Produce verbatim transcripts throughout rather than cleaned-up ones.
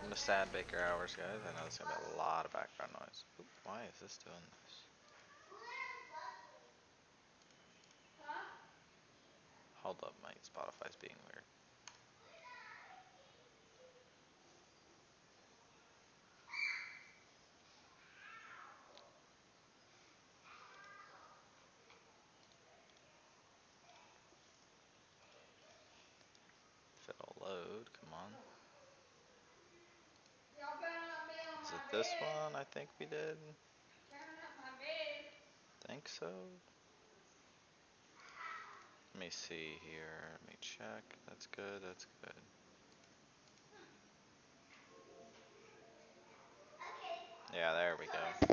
The sad Baker hours, guys. I know there's gonna be a lot of background noise. Oop, why is this doing this? Hold up, my Spotify's being weird. If it'll load, come on. Is it this one? I think we did. Think so. Let me see here. Let me check. That's good. That's good. Yeah, there we go.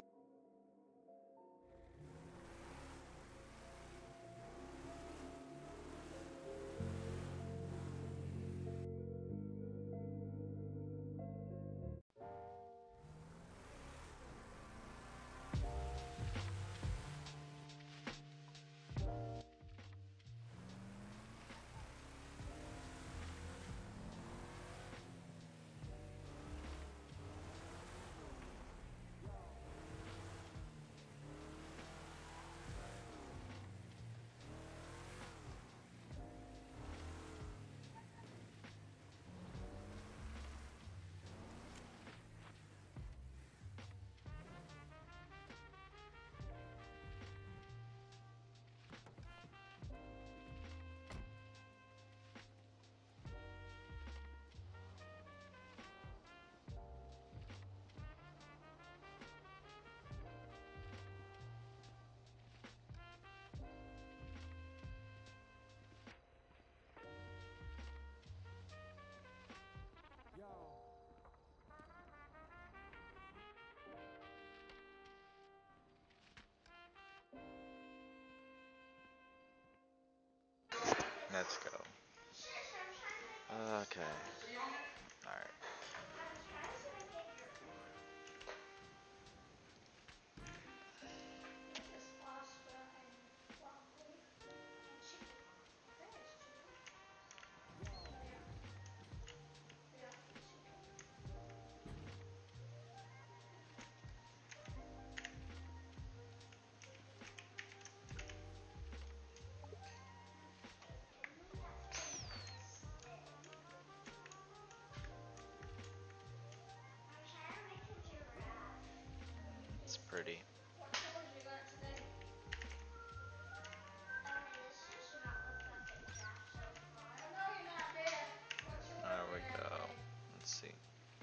Let's go. Okay. Alright. It's pretty. There we go. Let's see.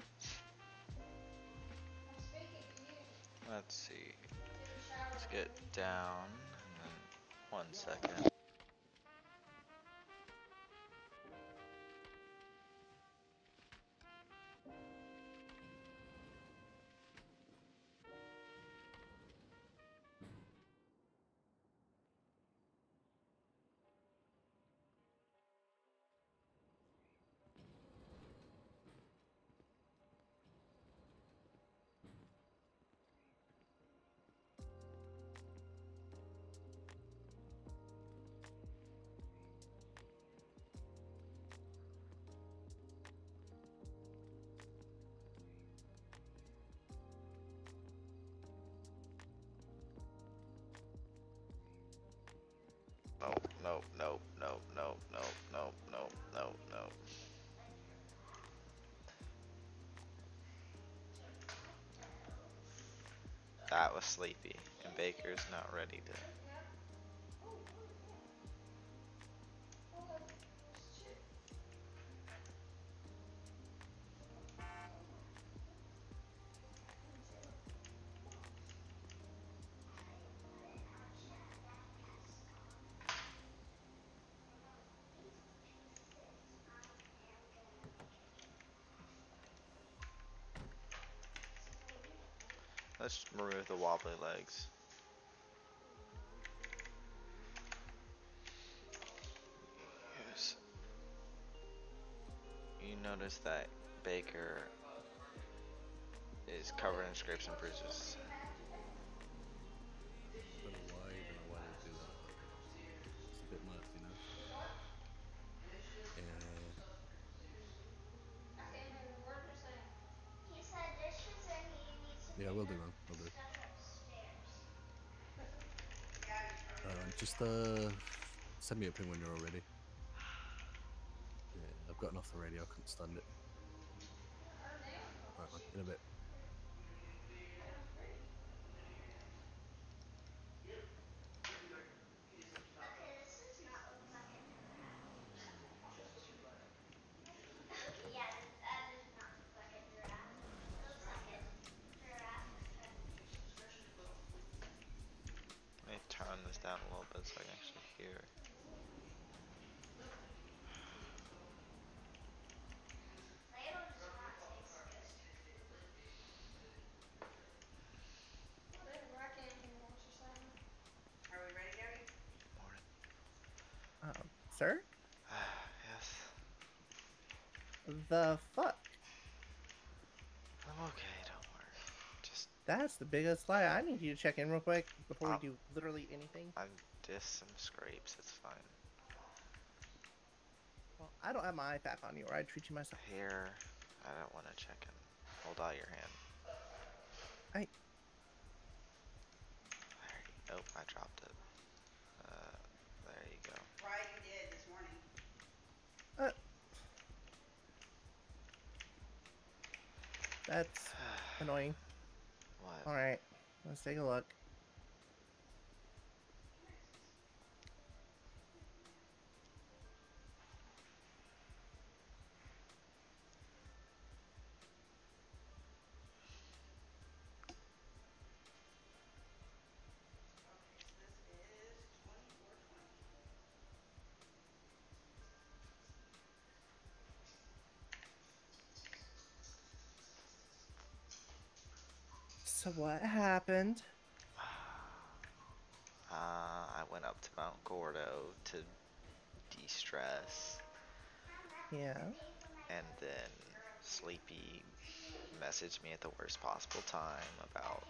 Let's see. Let's get down and then one second. Nope, nope, nope, nope, nope, nope, nope, nope, nope, nope. That was sleepy, and Baker's not ready to. Let's remove the wobbly legs. Yes. You notice that Baker is covered in scrapes and bruises. Don't know why, don't know why they do that, but it's a bit much, you know. And Yeah, will do, man. Will do. Uh, just uh, send me a ping when you're all ready. Yeah, I've gotten off the radio. I couldn't stand it. All right, man. In a bit. Let me turn this down a little bit so I can actually hear. Morning. Um, sir? Yes. The fuck? I'm okay, don't worry. Just, That's the biggest lie. I need you to check in real quick before we Um, do literally anything. I'm just some scrapes, it's fine. Well, I don't have my eye back on you, or I'd treat you myself. Here, I don't want to check in. Hold out your hand. I. There you, oh, I dropped it. Uh, there you go. Right, you did this morning. Uh. That's annoying. What? Alright, let's take a look. Okay, so this is twenty-four twenty. So what happened? Uh, I went up to Mount Gordo to de-stress, Yeah. and then Sleepy messaged me at the worst possible time about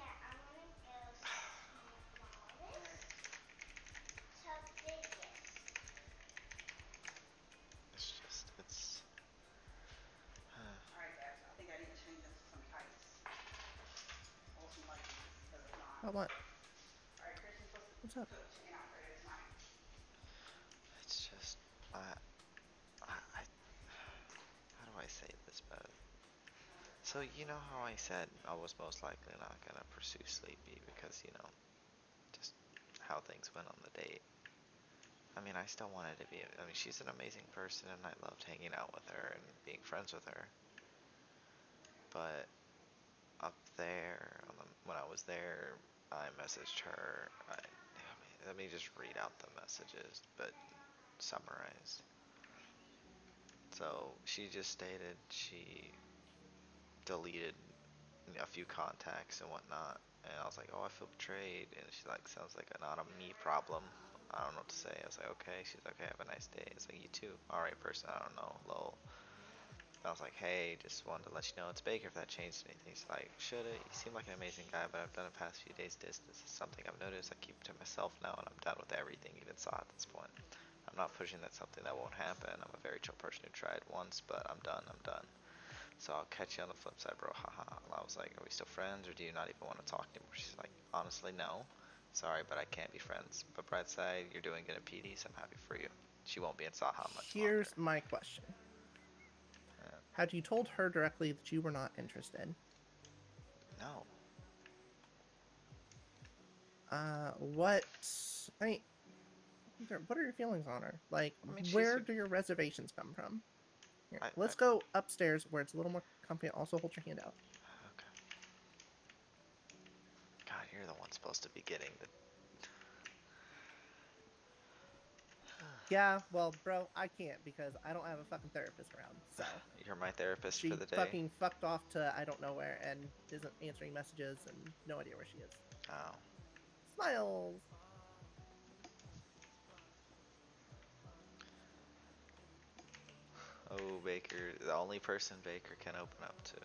it's just it's Alright, guys, I think I need to change into some tights. Or some leggings, because if not. What? What? Alright, Kristen's supposed to What's up? cook chicken Alfredo tonight. it's just I I, I how do I say this better? So you know how I said I was most likely not gonna pursue Sleepy because you know just how things went on the date. I mean, I still wanted to be. I mean, she's an amazing person, and I loved hanging out with her and being friends with her. But up there, on the, when I was there, I messaged her. I, let me just read out the messages, but summarize. So she just stated she deleted a few contacts and whatnot, and I was like, "Oh, I feel betrayed," and she's like, "Sounds like a not a me problem." I don't know what to say. I was like, "Okay." She's like, "Okay, have a nice day." It's like, "You too." All right, person. I don't know. Lol. I was like, "Hey, just wanted to let you know it's Baker. If that changed anything." She's like, "Should it? You seem like an amazing guy, but I've done the past few days distance. It's something I've noticed. I keep it to myself now, and I'm done with everything, even saw at this point. I'm not pushing that something that won't happen. I'm a very chill person who tried once, but I'm done. I'm done. So I'll catch you on the flip side, bro. Haha." And I was like, "Are we still friends, or do you not even want to talk anymore?" She's like, "Honestly, no. Sorry, but I can't be friends. But bright side, you're doing good at P D, so I'm happy for you." She won't be in Saha much longer. Here's my question. Uh, Had you told her directly that you were not interested? no. Uh, what? I mean, what are your feelings on her? Like, I mean, she's where a, do your reservations come from? Here, I, I, let's go upstairs where it's a little more comfy. Also, hold your hand out. okay. God, you're the one supposed to be getting the. Yeah, well, bro, I can't because I don't have a fucking therapist around. So You're my therapist for she the day. fucking fucked off to I don't know where and isn't answering messages and no idea where she is. Oh. Smiles. Oh, Baker, the only person Baker can open up to.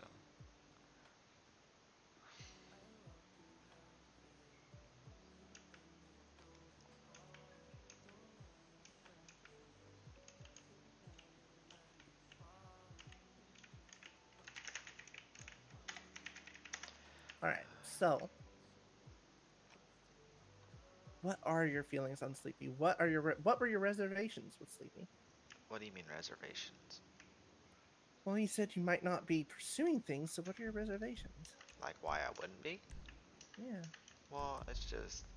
All right. So, what are your feelings on Sleepy? What are your re- what were your reservations with Sleepy? What do you mean reservations? Well, you said you might not be pursuing things, so what are your reservations? Like why I wouldn't be? Yeah. Well, it's just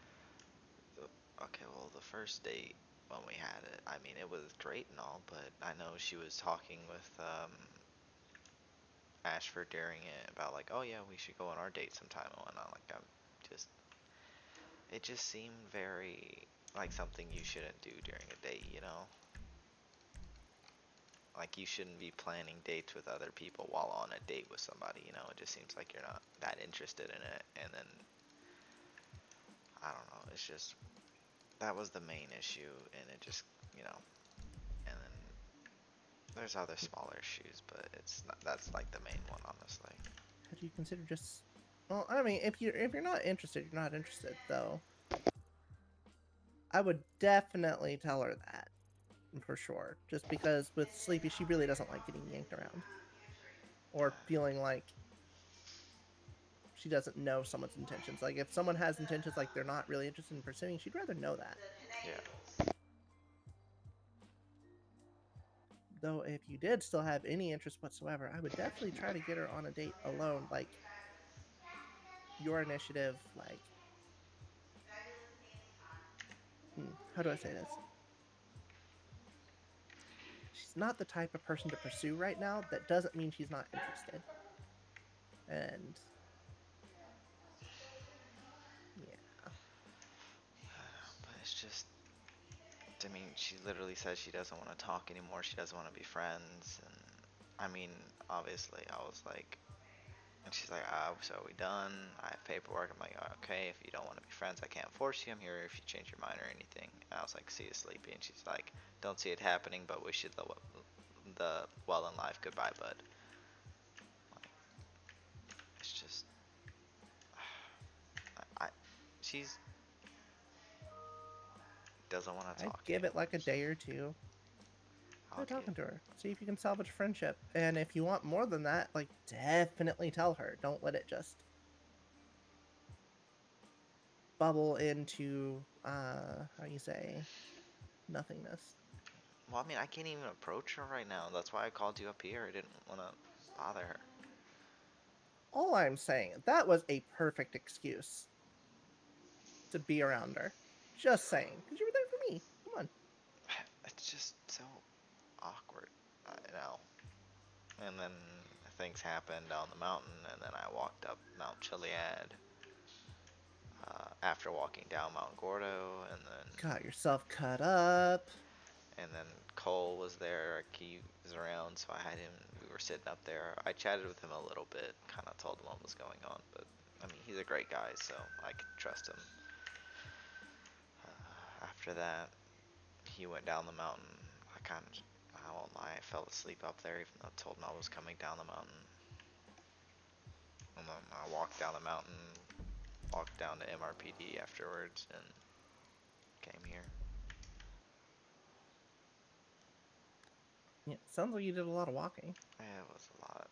okay. Well, the first date when we had it, I mean, it was great and all, but I know she was talking with um, Ashford during it about like, oh yeah, we should go on our date sometime and whatnot. Like, I'm just, it just seemed very like something you shouldn't do during a date, you know? Like you shouldn't be planning dates with other people while on a date with somebody, you know? It just seems like you're not that interested in it, and then I don't know. It's just that was the main issue, and it just, you know, and then there's other smaller issues, but it's not, that's like the main one, honestly. Had you consider just? Well, I mean, if you're if you're not interested, you're not interested, though. I would definitely tell her that, for sure. Just because with Sleepy, she really doesn't like getting yanked around, or feeling like she doesn't know someone's intentions. Like if someone has intentions like they're not really interested in pursuing, she'd rather know that. Yeah. Though if you did still have any interest whatsoever, I would definitely try to get her on a date alone. Like your initiative, like hmm, how do I say this? She's not the type of person to pursue right now. That doesn't mean she's not interested. And yeah. But it's just, I mean, she literally says she doesn't want to talk anymore. She doesn't want to be friends. And I mean, obviously, I was like, and she's like, ah, so are we done? I have paperwork. I'm like, okay, if you don't want to be friends, I can't force you. I'm here if you change your mind or anything. And I was like, see you, Sleepy. And she's like, don't see it happening, but wish you the, the well in life. Goodbye, bud. Like, it's just, I, I she's doesn't want to I'd talk give it anymore. like a day or two. I'll Try talking give, to her. See if you can salvage a friendship. And if you want more than that, like definitely tell her. Don't let it just bubble into uh how you say nothingness. well, I mean, I can't even approach her right now. That's why I called you up here. I didn't want to bother her. All I'm saying, that was a perfect excuse to be around her. Just saying. Because you were there for me. Come on. It's just so awkward, I know. And then things happened down the mountain, and then I walked up Mount Chiliad uh, after walking down Mount Gordo, and then Got yourself cut up. and then Cole was there. He was around, so I had him. We were sitting up there. I chatted with him a little bit, kind of told him what was going on, but I mean, he's a great guy, so I could trust him. Uh, after that, he went down the mountain. I kind of, I won't lie, I fell asleep up there, even though I told him I was coming down the mountain. And then I walked down the mountain, walked down to M R P D afterwards, and came here. Yeah, sounds like you did a lot of walking. Yeah, it was a lot.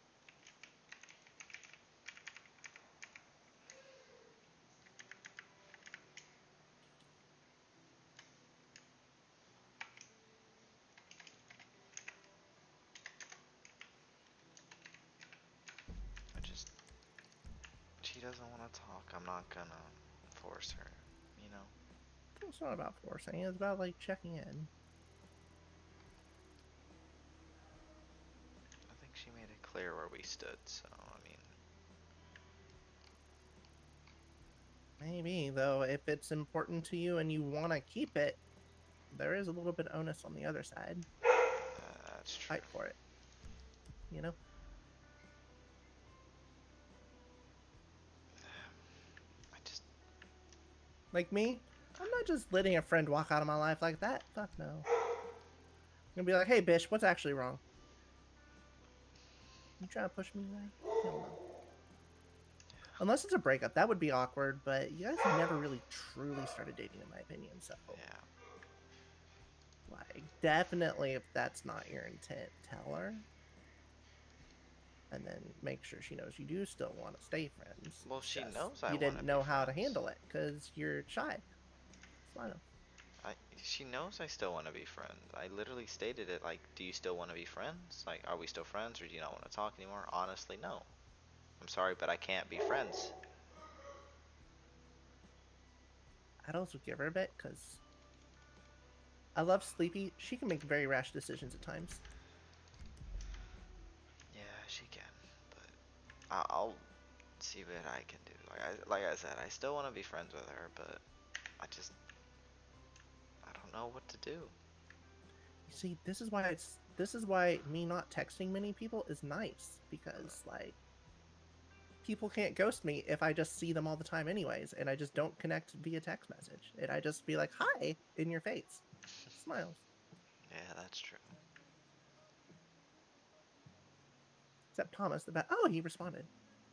I just, she doesn't want to talk. I'm not gonna force her, you know? It's not about forcing. It's about like checking in. I think she made it clear where we stood, so, I mean, Maybe, though, if it's important to you and you want to keep it, there is a little bit of onus on the other side. uh, that's true. Fight for it. You know? I just, Like me, I'm not just letting a friend walk out of my life like that. Fuck no. I'm gonna be like, hey, bitch, what's actually wrong? You trying to push me away? Hell no. Unless it's a breakup, that would be awkward, but you guys never really truly started dating, in my opinion, so. yeah. Like, definitely, if that's not your intent, tell her. and then make sure she knows you do still want to stay friends. Well, It's she just knows I you wanna didn't be know how to friends. handle it because you're shy. Smile. I, she knows I still want to be friends. I literally stated it like, do you still want to be friends? Like, are we still friends or do you not want to talk anymore? Honestly, no. I'm sorry, but I can't be friends. I'd also give her a bit because I love Sleepy. She can make very rash decisions at times. Yeah, she can, but I- I'll see what I can do. Like I, like I said, I still want to be friends with her, but I just, I don't know what to do. You see, this is why it's this is why me not texting many people is nice because like people can't ghost me if I just see them all the time anyways, and I just don't connect via text message, and I just be like hi in your face, smiles. Yeah, that's true. Except Thomas, the bat. Oh, he responded.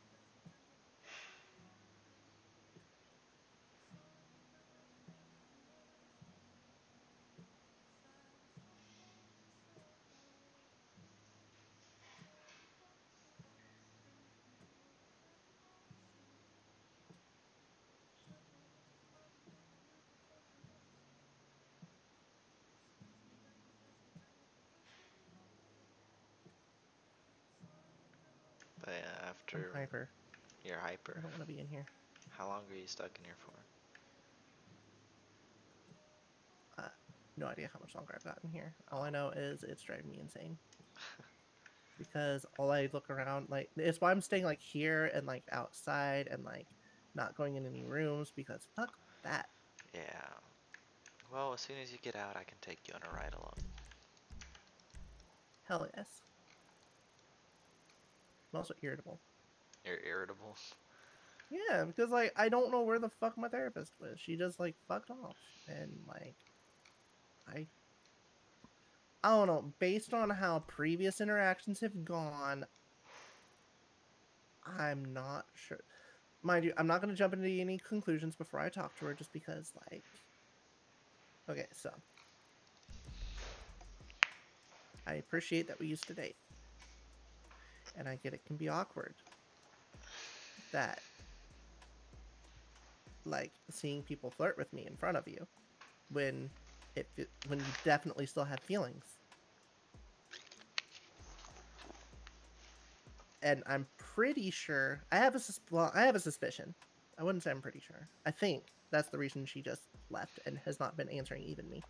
But yeah, I'm after hyper. you're hyper, I don't want to be in here. how long are you stuck in here for? Uh, no idea how much longer I've got in here. All I Oh. know is it's driving me insane. Because all I look around, like, it's why I'm staying, like, here and, like, outside and, like, not going in any rooms because fuck that. Yeah. Well, as soon as you get out, I can take you on a ride along. Hell yes. I'm also irritable. You're irritable. Yeah, because, like, I don't know where the fuck my therapist was. She just, like, fucked off. And, like, I. I don't know. Based on how previous interactions have gone, I'm not sure. Mind you, I'm not going to jump into any conclusions before I talk to her just because, like. Okay, so. I appreciate that we used to date. And I get it can be awkward. That, like, seeing people flirt with me in front of you when it when you definitely still have feelings. And I'm pretty sure I have a sus- well, I have a suspicion. I wouldn't say I'm pretty sure. I think that's the reason she just left and has not been answering even me.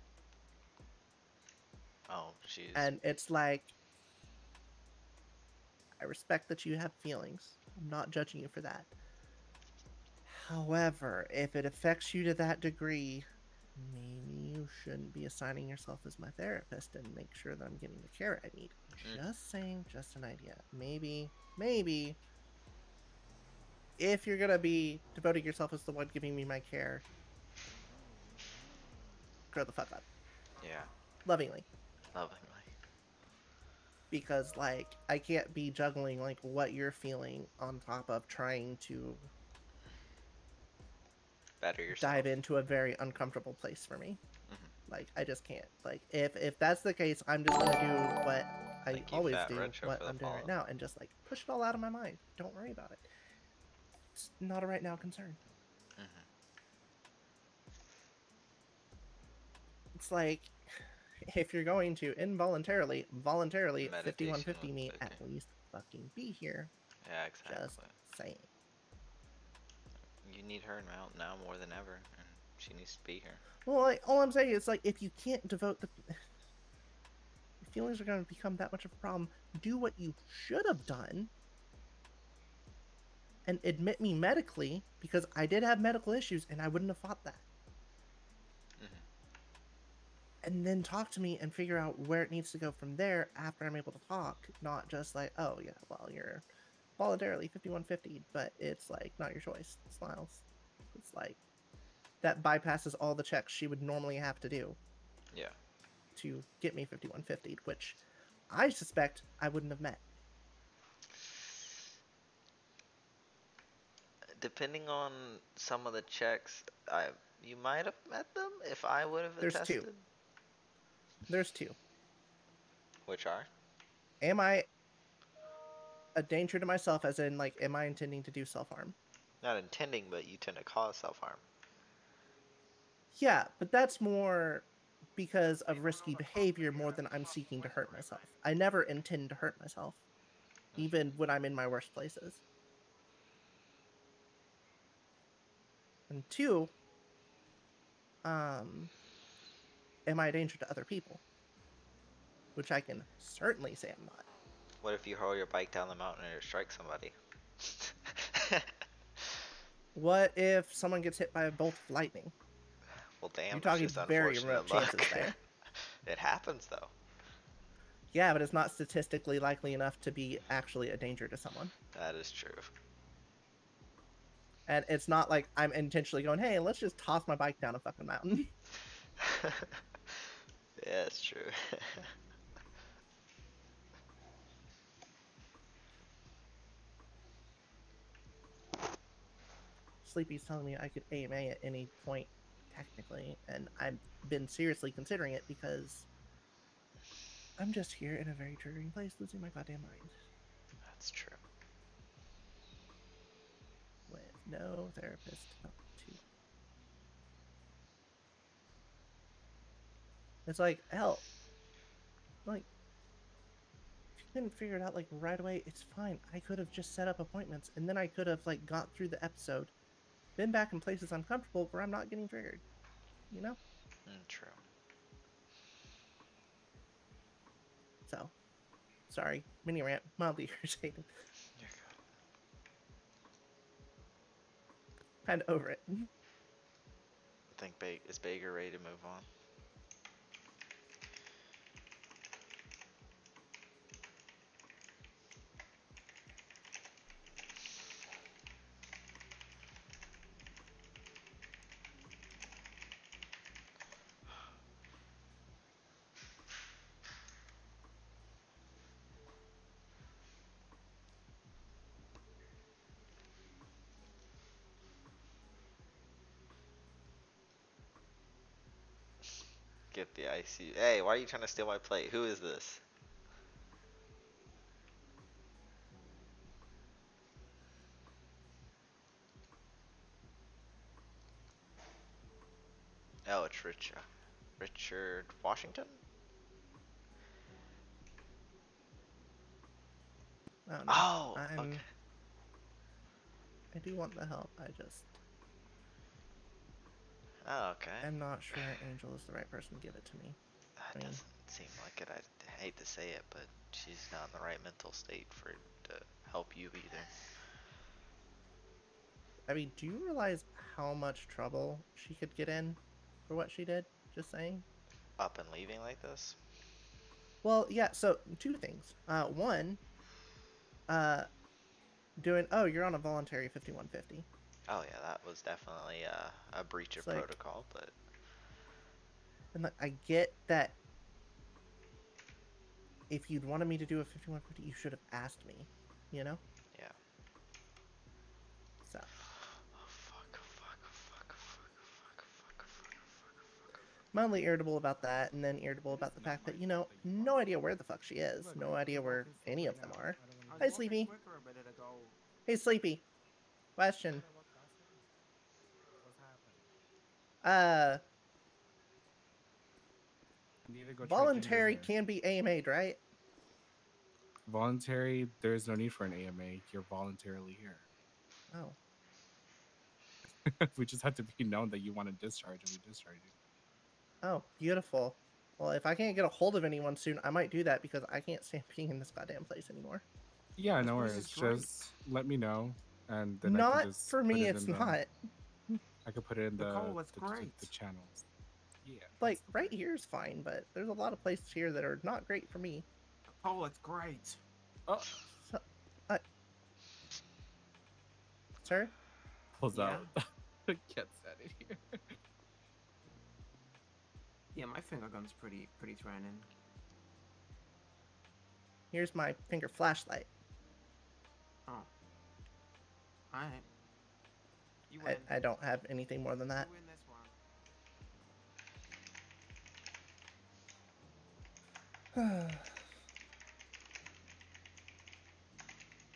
Oh, she's. And it's like, I respect that you have feelings. I'm not judging you for that. However, if it affects you to that degree, maybe you shouldn't be assigning yourself as my therapist and make sure that I'm getting the care I need. Mm. Just saying, just an idea. Maybe, maybe, if you're gonna be devoting yourself as the one giving me my care, grow the fuck up. Yeah. Lovingly. Lovingly. Because, like, I can't be juggling, like, what you're feeling on top of trying to Better yourself. dive into a very uncomfortable place for me. Mhm. Like, I just can't. Like, if if that's the case, I'm just gonna do what I Thank you, always Fat do, Retro, what for the I'm doing right follow. now, and just, like, push it all out of my mind. Don't worry about it. It's not a right now concern. Mhm. It's like, if you're going to involuntarily, voluntarily fifty-one Meditation fifty with me, Vicky. at least fucking be here. Yeah, Just exactly. saying. You need her now, now more than ever, and she needs to be here. Well, like, all I'm saying is, like, if you can't devote the... Your feelings are going to become that much of a problem. Do what you should have done and admit me medically, because I did have medical issues and I wouldn't have fought that. Mhm. And then talk to me and figure out where it needs to go from there after I'm able to talk, not just like, oh yeah, well, you're voluntarily fifty-one fifty, but it's like not your choice. Smiles. It's like that bypasses all the checks she would normally have to do Yeah. to get me fifty-one fifty, which I suspect I wouldn't have met. Depending on some of the checks, I you might have met them if I would have There's attested. two. There's two. Which are? Am I a danger to myself, as in, like, am I intending to do self harm? Not intending, but you tend to cause self harm. Yeah, but that's more because of risky behavior more than I'm seeking to hurt myself. I never intend to hurt myself, even when I'm in my worst places. And two, um, am I a danger to other people? Which I can certainly say I'm not. What if you hurl your bike down the mountain and it strikes somebody? What if someone gets hit by a bolt of lightning? Well, damn, You're it's talking just very remote unfortunate chances luck. there. It happens though. Yeah, but it's not statistically likely enough to be actually a danger to someone. That is true. And it's not like I'm intentionally going, hey, let's just toss my bike down a fucking mountain. Yeah, it's true. Sleepy's telling me I could A M A at any point, technically, and I've been seriously considering it because I'm just here in a very triggering place, losing my goddamn mind. That's true. With no therapist to talk to. It's like, hell, like, if you couldn't figure it out, like, right away, it's fine. I could have just set up appointments, and then I could have, like, got through the episode, been back in places I'm comfortable where I'm not getting triggered, you know? Mm, true. So, sorry, mini rant, mildly irritating. You're good. Kind of over it. I think ba- is Baker ready to move on? Get the I C U. Hey, why are you trying to steal my plate? Who is this? Oh, it's Richard. Richard Washington? I don't know. Oh, I'm, okay. I do want the help, I just, Oh, okay. I'm not sure Angel is the right person to give it to me. That I mean- doesn't seem like it. I hate to say it, but she's not in the right mental state for to help you either. I mean, do you realize how much trouble she could get in for what she did? Just saying. Up and leaving like this? Well, yeah, so two things. Uh, one, uh, doing, oh, you're on a voluntary fifty-one fifty. Oh yeah, that was definitely uh, a breach It's of like- protocol, but And like, I get that if you'd wanted me to do a fifty-one fifty, you should have asked me, you know? yeah. So, Oh fuck, fuck, fuck, fuck, fuck, fuck, fuck, mildly irritable about that, and then irritable about the fact that, you know, no idea where the fuck she is. No idea where any of them are. Hi, Sleepy. Hey, Sleepy. Question. Uh, voluntary can be A M A'd, right? Voluntary, there's no need for an A M A. You're voluntarily here. Oh. We just have to be known that you want to discharge, and we discharge you. Oh, beautiful. Well, if I can't get a hold of anyone soon, I might do that because I can't stand being in this goddamn place anymore. Yeah, This no place worries. is great. Just let me know, and then I Not can just for put me, it it's in the- not. I could put it in the Nicole, it's the, the, great. the channels. Yeah. Like, that's the right plan. here is fine, but there's a lot of places here that are not great for me. Oh, it's great. Oh, So, uh, sir? pulls Yeah. out. Gets out of here. Yeah, my finger gun's pretty pretty threatening. Here's my finger flashlight. Oh. Alright. You I, win. I don't have anything more than that. You win this one.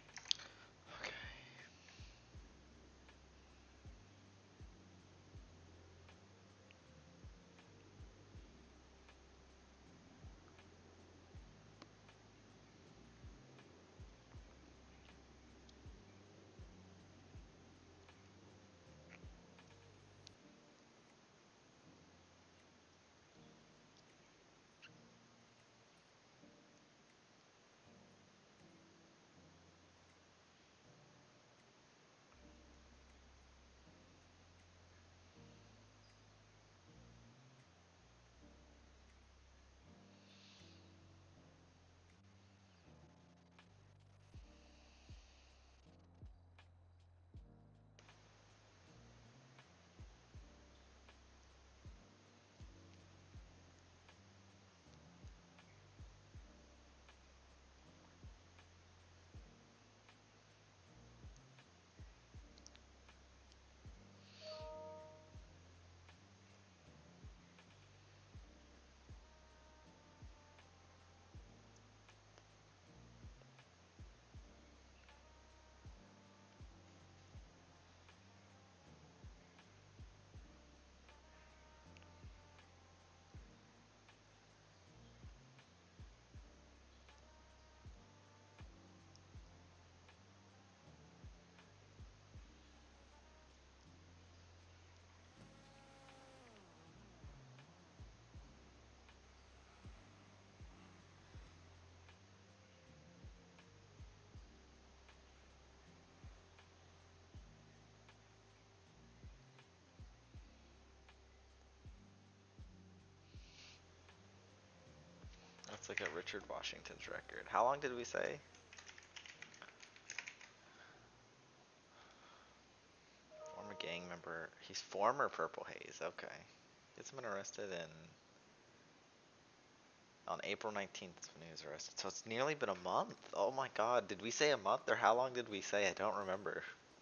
Let's look at Richard Washington's record. How long did we say? Former gang member. He's former Purple Haze. Okay. Gets been arrested in on April nineteenth is when he was arrested. So it's nearly been a month. Oh my god. Did we say a month or how long did we say? I don't remember.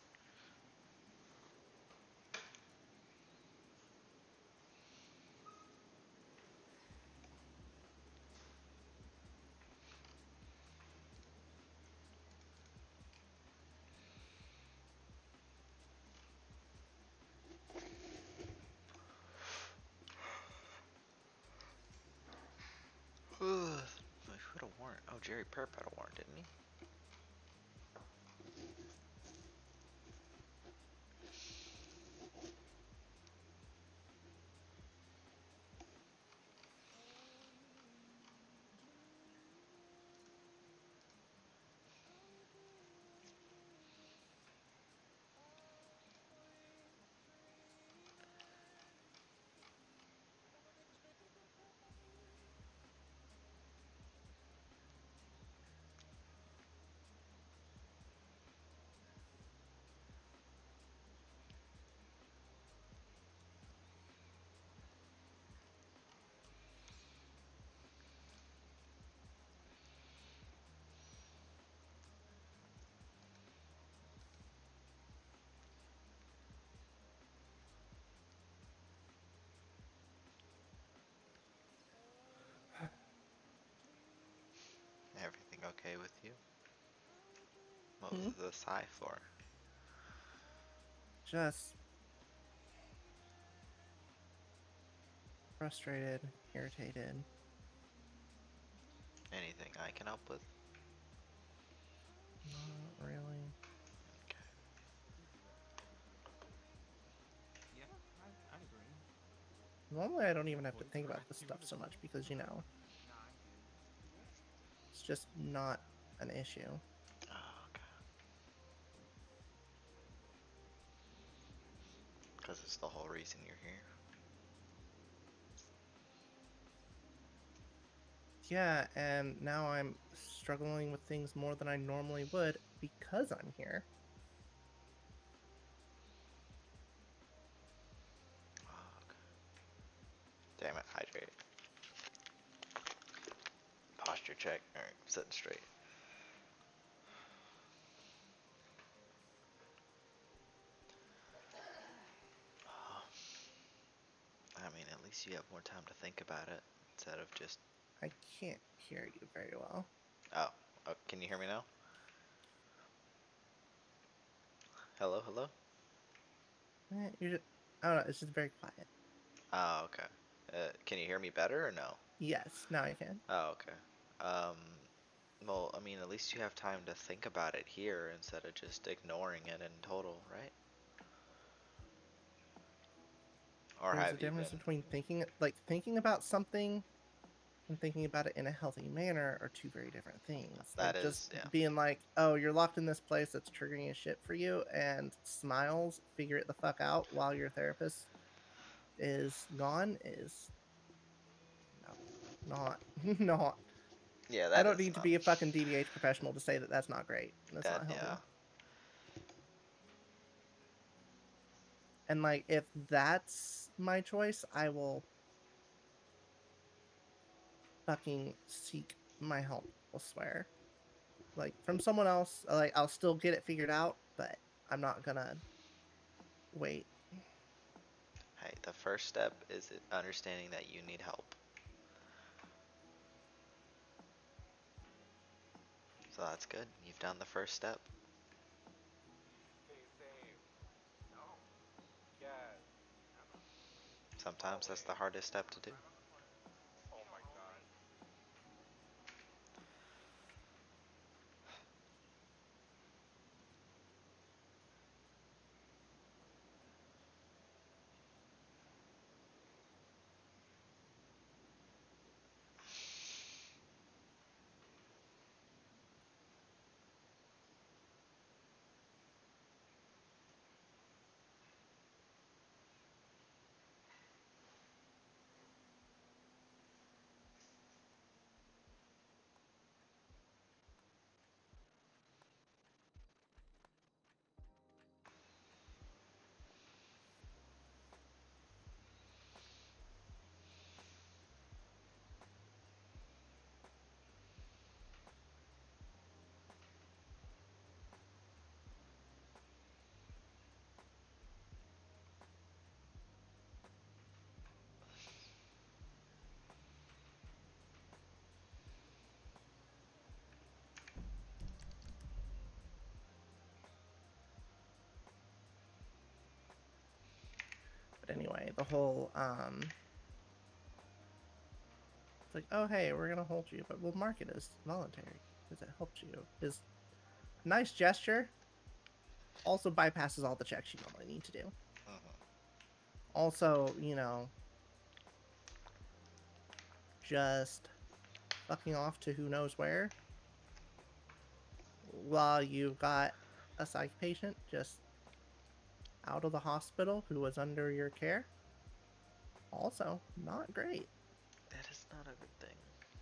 Who had a warrant? Oh, Jerry Perp had a warrant, didn't he? Everything okay with you? What was Hmm? the sigh for? Just frustrated, irritated. Anything I can help with? Not really. Okay. Yeah, I, I agree. Normally, I don't even have to Voice think about crack, this give stuff it a so go. much because, you know, Nah, I get it. it's just not an issue. Oh, okay. Because it's the whole reason you're here. Yeah, and now I'm struggling with things more than I normally would because I'm here. Oh, okay. Damn it, hydrate. Posture check. Alright, sitting straight. I mean, at least you have more time to think about it instead of just. I can't hear you very well. Oh, oh can you hear me now? Hello, hello? Eh, you're just, I don't know, it's just very quiet. Oh, okay. Uh, can you hear me better or no? Yes, now I can. Oh, okay. Um, well, I mean, at least you have time to think about it here instead of just ignoring it in total, right? Or There's a have you difference been? between thinking, like, thinking about something and thinking about it in a healthy manner are two very different things. That Like, just is, yeah. being like, oh, you're locked in this place that's triggering a shit for you, and smiles, figure it the fuck out while your therapist is gone is no, not, not. Yeah, I that don't is need to not. be a fucking D B H professional to say that that's not great. That's That, not healthy. yeah. And like, if that's my choice, I will fucking seek my help elsewhere. Like from someone else. Like I'll still get it figured out, but I'm not gonna wait. Hey, the first step is understanding that you need help. So that's good. You've done the first step. Stay safe. No. Yes. Sometimes that's the hardest step to do. Oh my god. the whole um it's like, oh hey, we're gonna hold you, but we'll mark it as voluntary because it helps you. Is nice gesture. Also bypasses all the checks you normally need to do. Mhm. Also, you know, just fucking off to who knows where while you got a psych patient just out of the hospital who was under your care. Also, not great. That is not a good thing.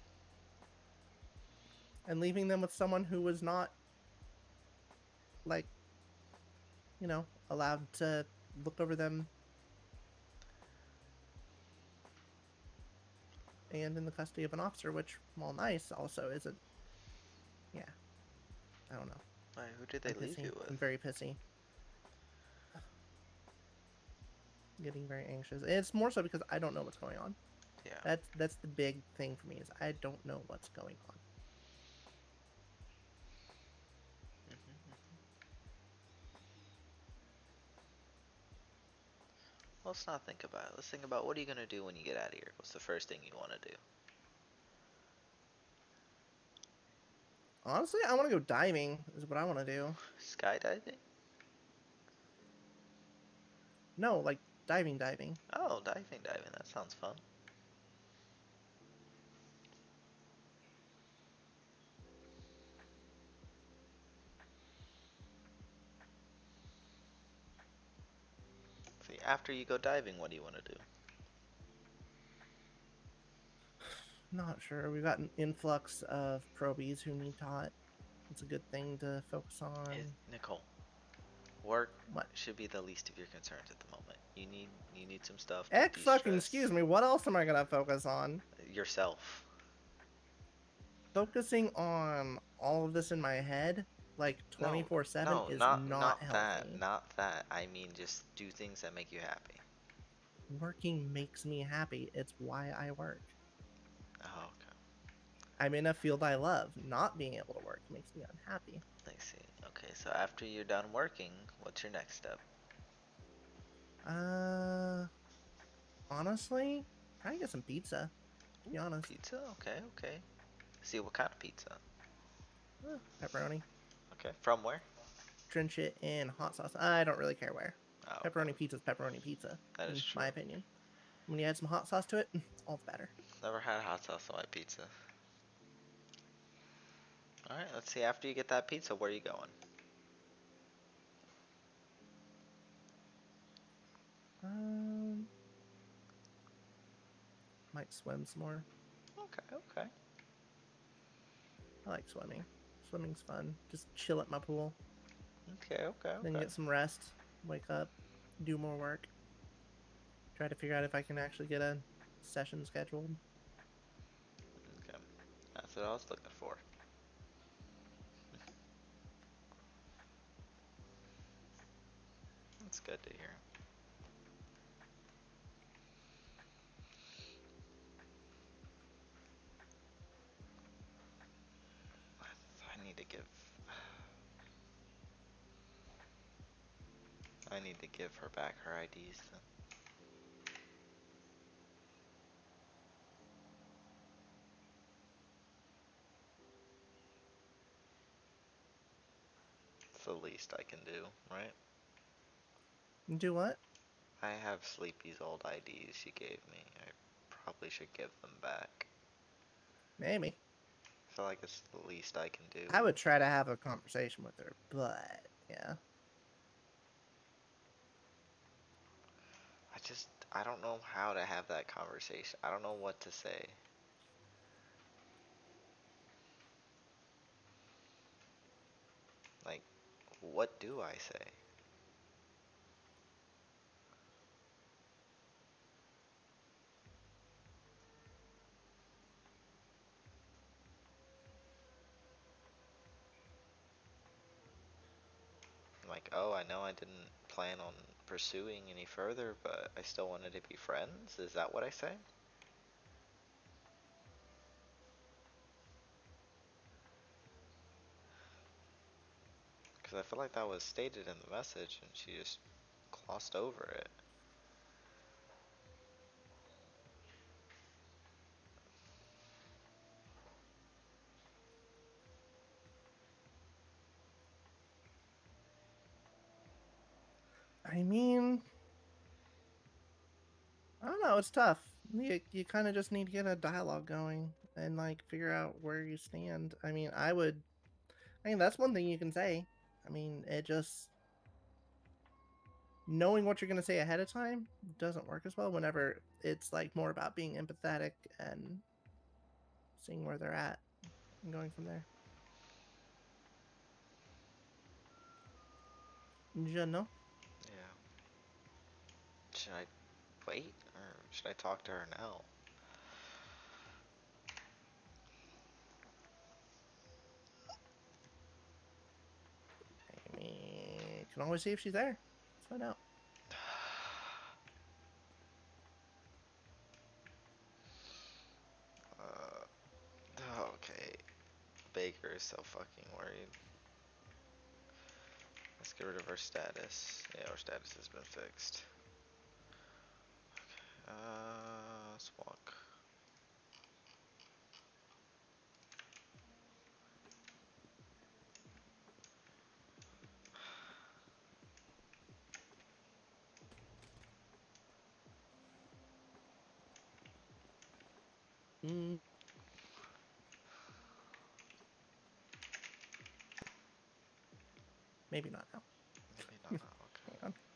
And leaving them with someone who was not, like, you know, allowed to look over them and in the custody of an officer, which, while nice, also isn't. Yeah. I don't know. Alright, who did they I'm leave pissy. you with? I'm very pissy. Getting very anxious. It's more so because I don't know what's going on. Yeah. That's that's the big thing for me is I don't know what's going on. Mhm. Let's not think about it. Let's think about what are you gonna do when you get out of here? What's the first thing you want to do? Honestly, I want to go diving. Is what I want to do. Skydiving? No, like diving, diving. Oh, diving, diving. That sounds fun. See, after you go diving, what do you want to do? Not sure. We've got an influx of probies who need taught. It's a good thing to focus on. It, Nicole, work What? should be the least of your concerns at the moment. You need you need some stuff to Heck fucking de-stress excuse me. What else am I gonna focus on? yourself. Focusing on all of this in my head, like No, twenty-four seven, no, is not not, not healthy. that, not that. I mean, just do things that make you happy. Working makes me happy. It's why I work. Oh, okay. I'm in a field I love. Not being able to work makes me unhappy. I see. Okay, so after you're done working, what's your next step? Uh, honestly, probably get some pizza. To be honest, Pizza? Okay, okay. See, what kind of pizza? Eh, pepperoni. Okay, from where? Drench it in hot sauce. I don't really care where. Oh, okay. Pepperoni pizza is pepperoni pizza, That in is true. my opinion. When you add some hot sauce to it, all the better. Never had hot sauce on my pizza. Alright, let's see. After you get that pizza, where are you going? Um, might swim some more. Okay, okay. I like swimming. Swimming's fun. Just chill at my pool, Okay, okay, then okay. get some rest, wake up, do more work. Try to figure out if I can actually get a session scheduled. Okay. That's what I was looking for. That's good to hear. I need to give... I need to give her back her I Ds then. It's the least I can do, right? Do what? I have Sleepy's old I Ds she gave me. I probably should give them back. Maybe. I feel like it's the least I can do. I would try to have a conversation with her, but yeah. I just, I don't know how to have that conversation. I don't know what to say. Like, what do I say? Like, oh, I know I didn't plan on pursuing any further, but I still wanted to be friends? Is that what I say? Because I feel like that was stated in the message and she just glossed over it. I mean, I don't know. It's tough. You you kind of just need to get a dialogue going and like figure out where you stand. I mean, I would. I mean, that's one thing you can say. I mean, it just knowing what you're gonna say ahead of time doesn't work as well. Whenever it's like more about being empathetic and seeing where they're at and going from there. You know? Yeah. Should I wait or should I talk to her now? I mean, can always see if she's there. Let's find out. Uh, okay. Baker is so fucking worried. Let's get rid of her status. Yeah, our status has been fixed. Okay. Uh, let's walk. Mm, maybe not now. Maybe not now. Okay. Hang on.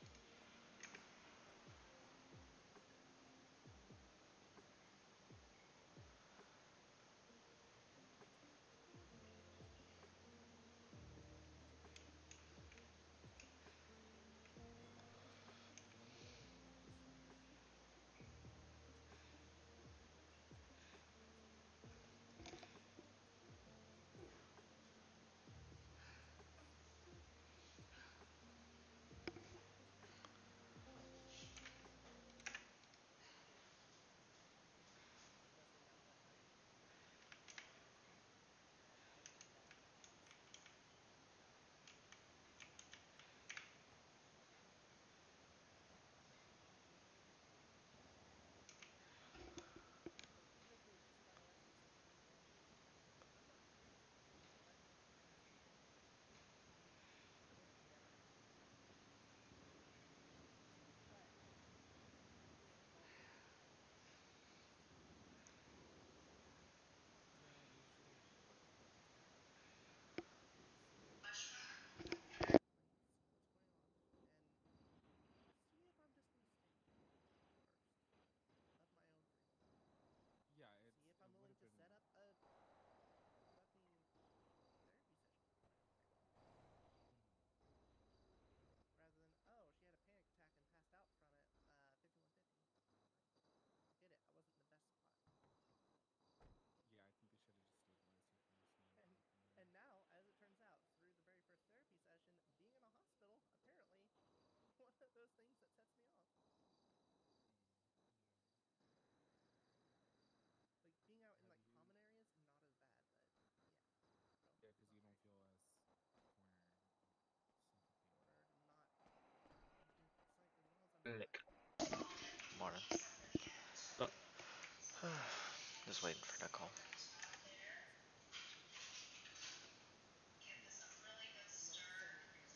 Yeah, it's See if it I'm would willing have to been. set up a fucking therapy session Mhm. rather than oh she had a panic attack and passed out from it. Uh, fifty-one fifty. I get it. I wasn't in the best spot. Yeah, I think they should have just stabilized her first and then And gone from there. and now, as it turns out, through the very first therapy session, being in a hospital apparently one of those things that sets me off. Mm, Like being out yeah. in Have like you? common areas, not as bad, but yeah. So Yeah, because it's not you don't great. feel as cornered, like suffocated. Cornered and not. It's like as long as I'm not. Nick. Morning. Just waiting for Nicole. No, send me an email.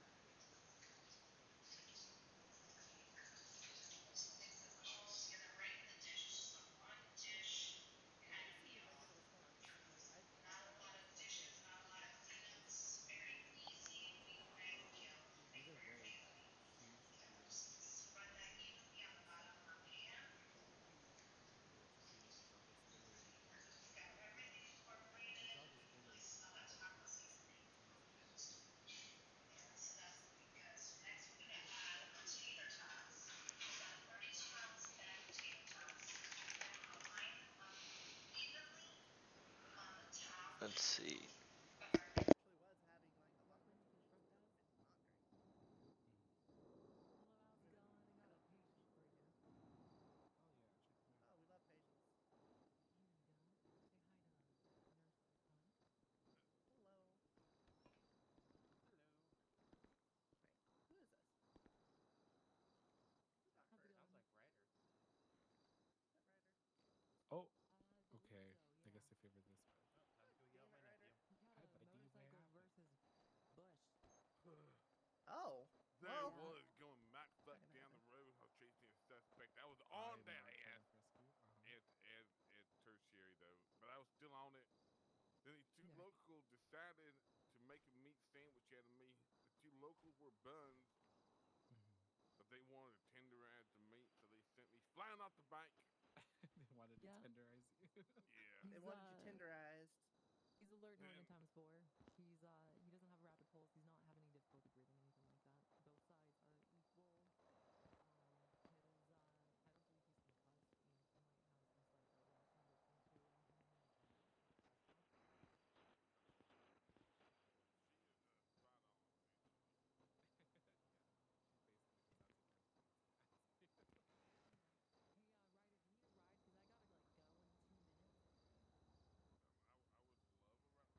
Let me see if I get a response. Like I, I doubt that it's gonna take at least a couple days. Either way, she should be asking for like a consent form to see if they'll just literally like locals were buns, but they wanted to tenderize the meat, so they sent me flying off the bike. They wanted to Yeah. tenderize you. Yeah. They He's, wanted you uh, tenderized. He's alert going And in times four. He's uh he doesn't have a rapid pulse. He's not having any difficulty breathing, anything like that. Both sides are equal. Um, his uh I don't believe he's concussed. He might have some slight cardiac resistance to uh, him uh, pressure. she is uh, spot on, essentially. Yeah, she's basically just about to transplant you. Hey, uh, Ryder, do you need a ride? Cause I gotta like go in two minutes. Um, I, I would love a ride.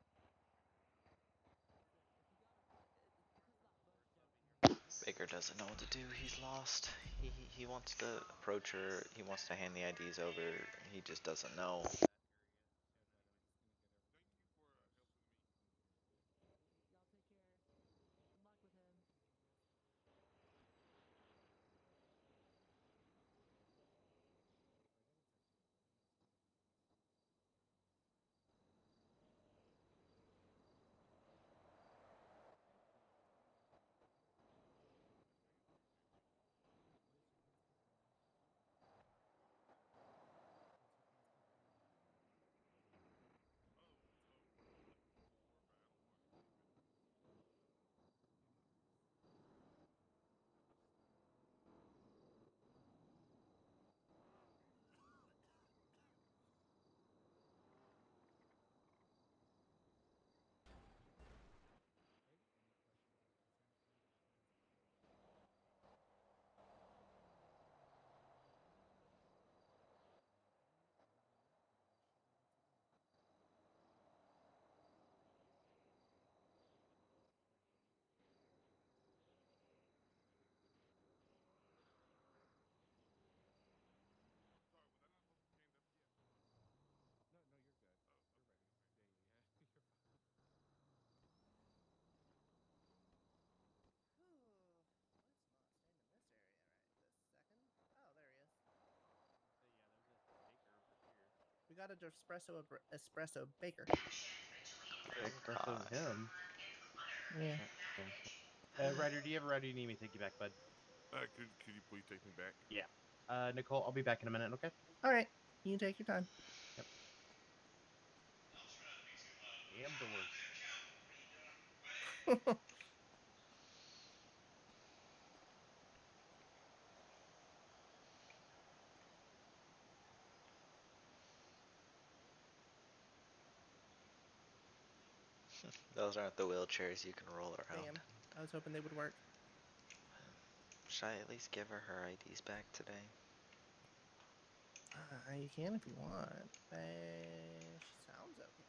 Look, if you got a, uh, it's because of that bus joke from yesterday. Baker doesn't know what to do. He's lost. He he he wants to approach her. He wants to hand the I Ds over. He just doesn't know. Yeah, Ryder, we're just gonna get everything. Thank you for uh, rushed helping me. and get it moved. Y'all take care. Good luck with him. So I got a text from Jen. Thank you. What is your constant feeling? What's your constant feeling? Oh, of looking for, but I don't want to give it. Right? Any questions or concerns for me before I start? Okay, alright, then we should be good to go. Alright, buddy. Sorry, was I not supposed to stand up yet? No, no, you're good. Oh, You're okay, ready. okay. Yeah, yeah, yeah. You're fine. Whew. Why is not staying in this area right this second? Oh, there he is. So yeah, there's a baker over here. We got a espresso espresso baker. Espresso him. Yeah. Uh, Ryder, do you have a ride or do you need me to take you back, bud? Uh, could could you please take me back? Yeah. Uh, Nicole, I'll be back in a minute, okay? All right. You take your time. Damn doors. Those aren't the wheelchairs you can roll around. Damn. I was hoping they would work. Should I at least give her her I Ds back today? Uh, you can if you want. Uh, she sounds okay.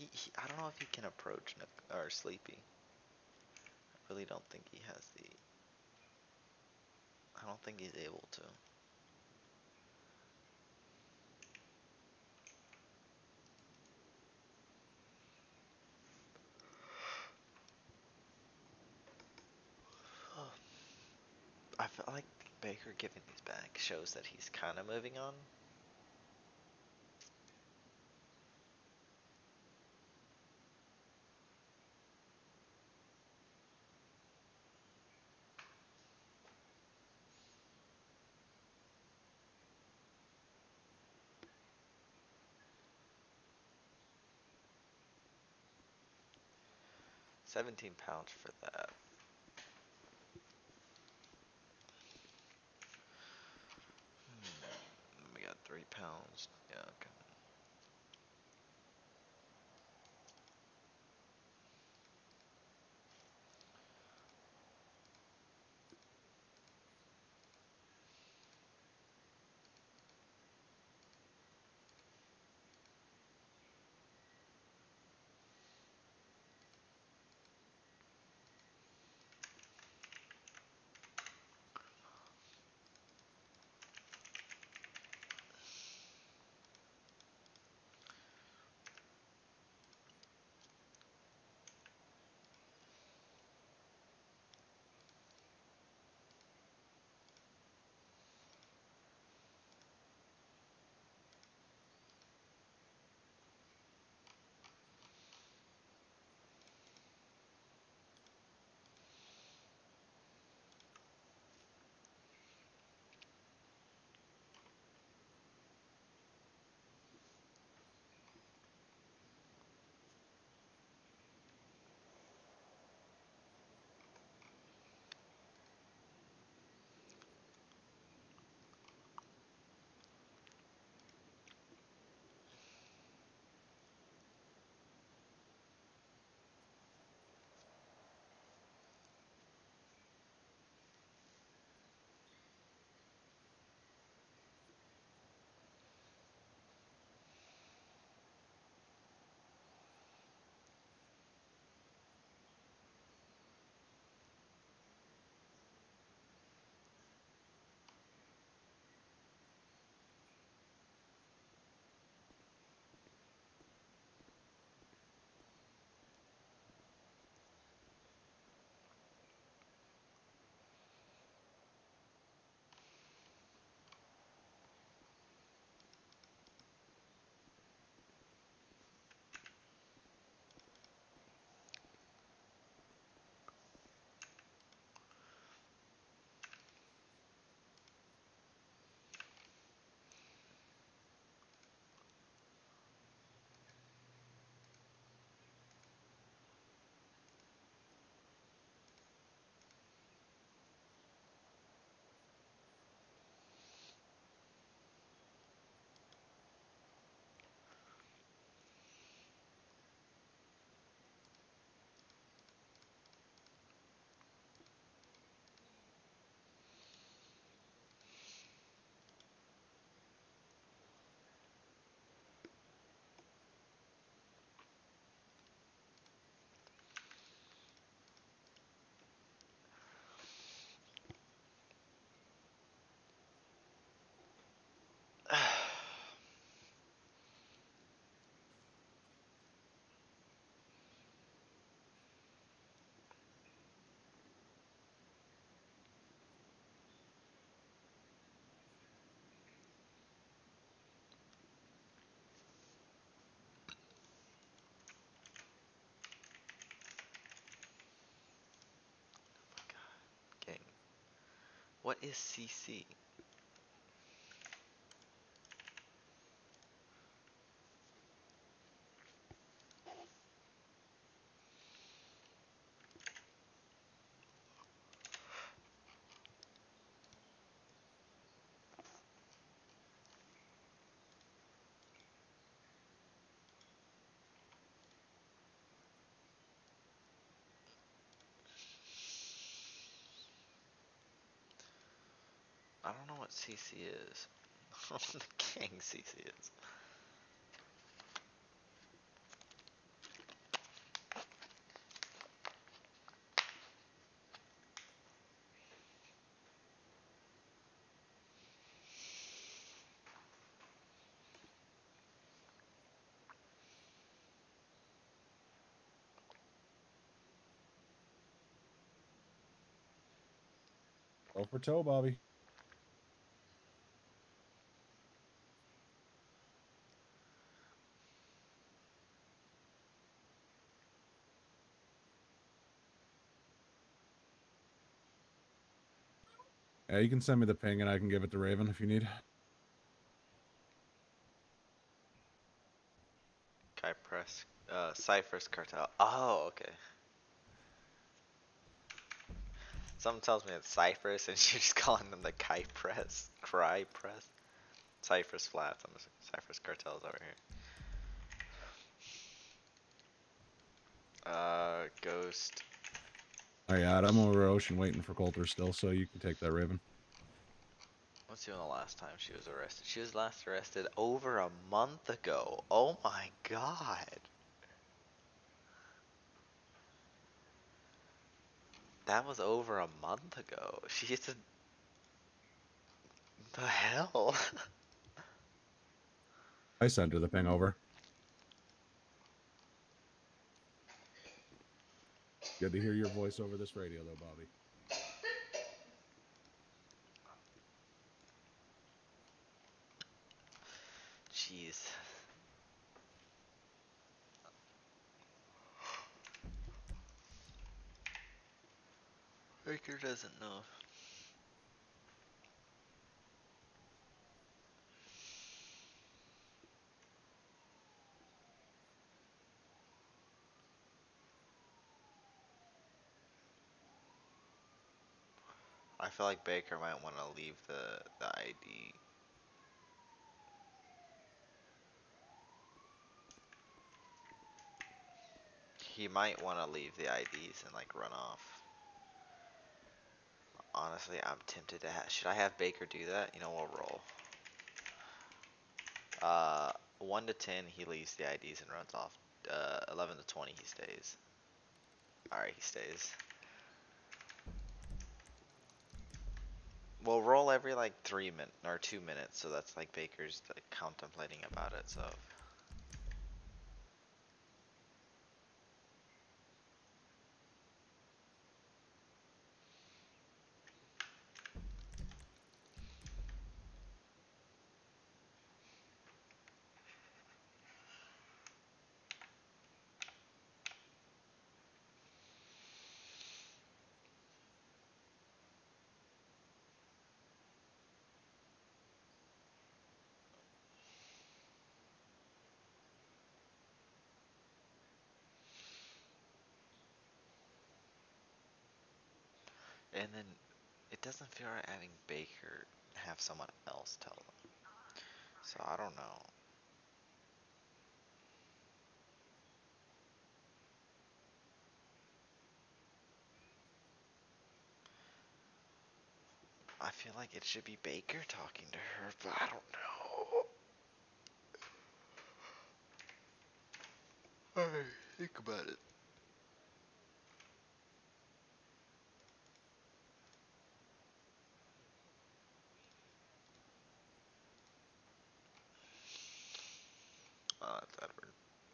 He, he I don't know if he can approach Nic or Sleepy. I really don't think he has the. I don't think he's able to. I feel like Baker giving these back shows that he's kind of moving on. seventeen pounds for that. Hmm, we got three pounds. Yeah, okay. Gang. What is C C? I don't know what C C is. I don't know what the gang C C is. Go for toe, Bobby. Yeah, you can send me the ping and I can give it to Raven if you need. Kypress, uh, Cypher's Cartel. Oh, okay. Someone tells me it's Cypress and she's just calling them the Kypress, Cry Press. Cypress Flats. I'm assuming Cypress Cartel's over here. Uh, Ghost. All right, I'm over Ocean waiting for Coulter still, so you can take that, Raven. What's doing the last time she was arrested? She was last arrested over a month ago. Oh my god. That was over a month ago. She's a... The hell? I sent her the ping over. Good to hear your voice over this radio, though, Bobby. Jeez. Baker doesn't know. I feel like Baker might want to leave the, the I D. He might want to leave the I Ds and like run off. Honestly, I'm tempted to have. Should I have Baker do that? You know, we'll roll. Uh, one to ten, he leaves the I Ds and runs off. Uh, eleven to twenty, he stays. Alright, he stays. We'll roll every like three min or two minutes, so that's like Baker's like, contemplating about it. So. And then it doesn't feel right having Baker have someone else tell them. So I don't know. I feel like it should be Baker talking to her, but I don't know. Alright, think about it. Oh, that's Edward.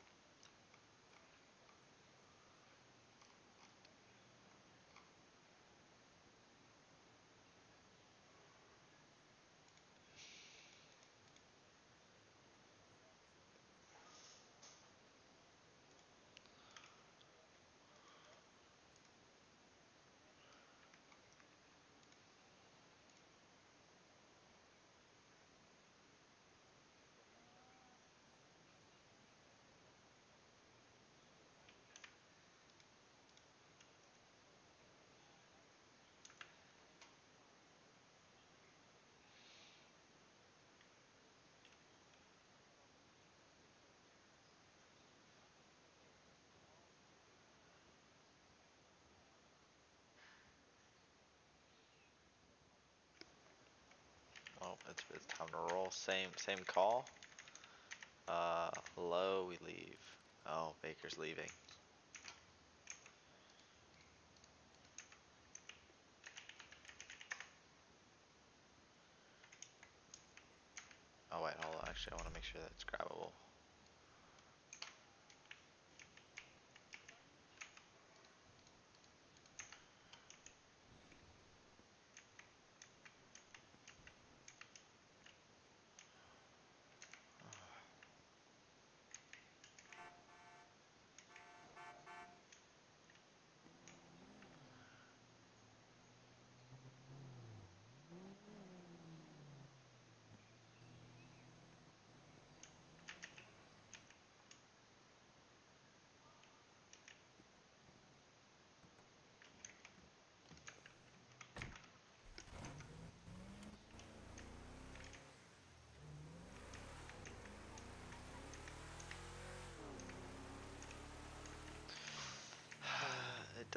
Well, it's, it's time to roll. Same same call. Uh, low, we leave. Oh, Baker's leaving. Oh wait, hold on. Actually, I want to make sure that's grabbable.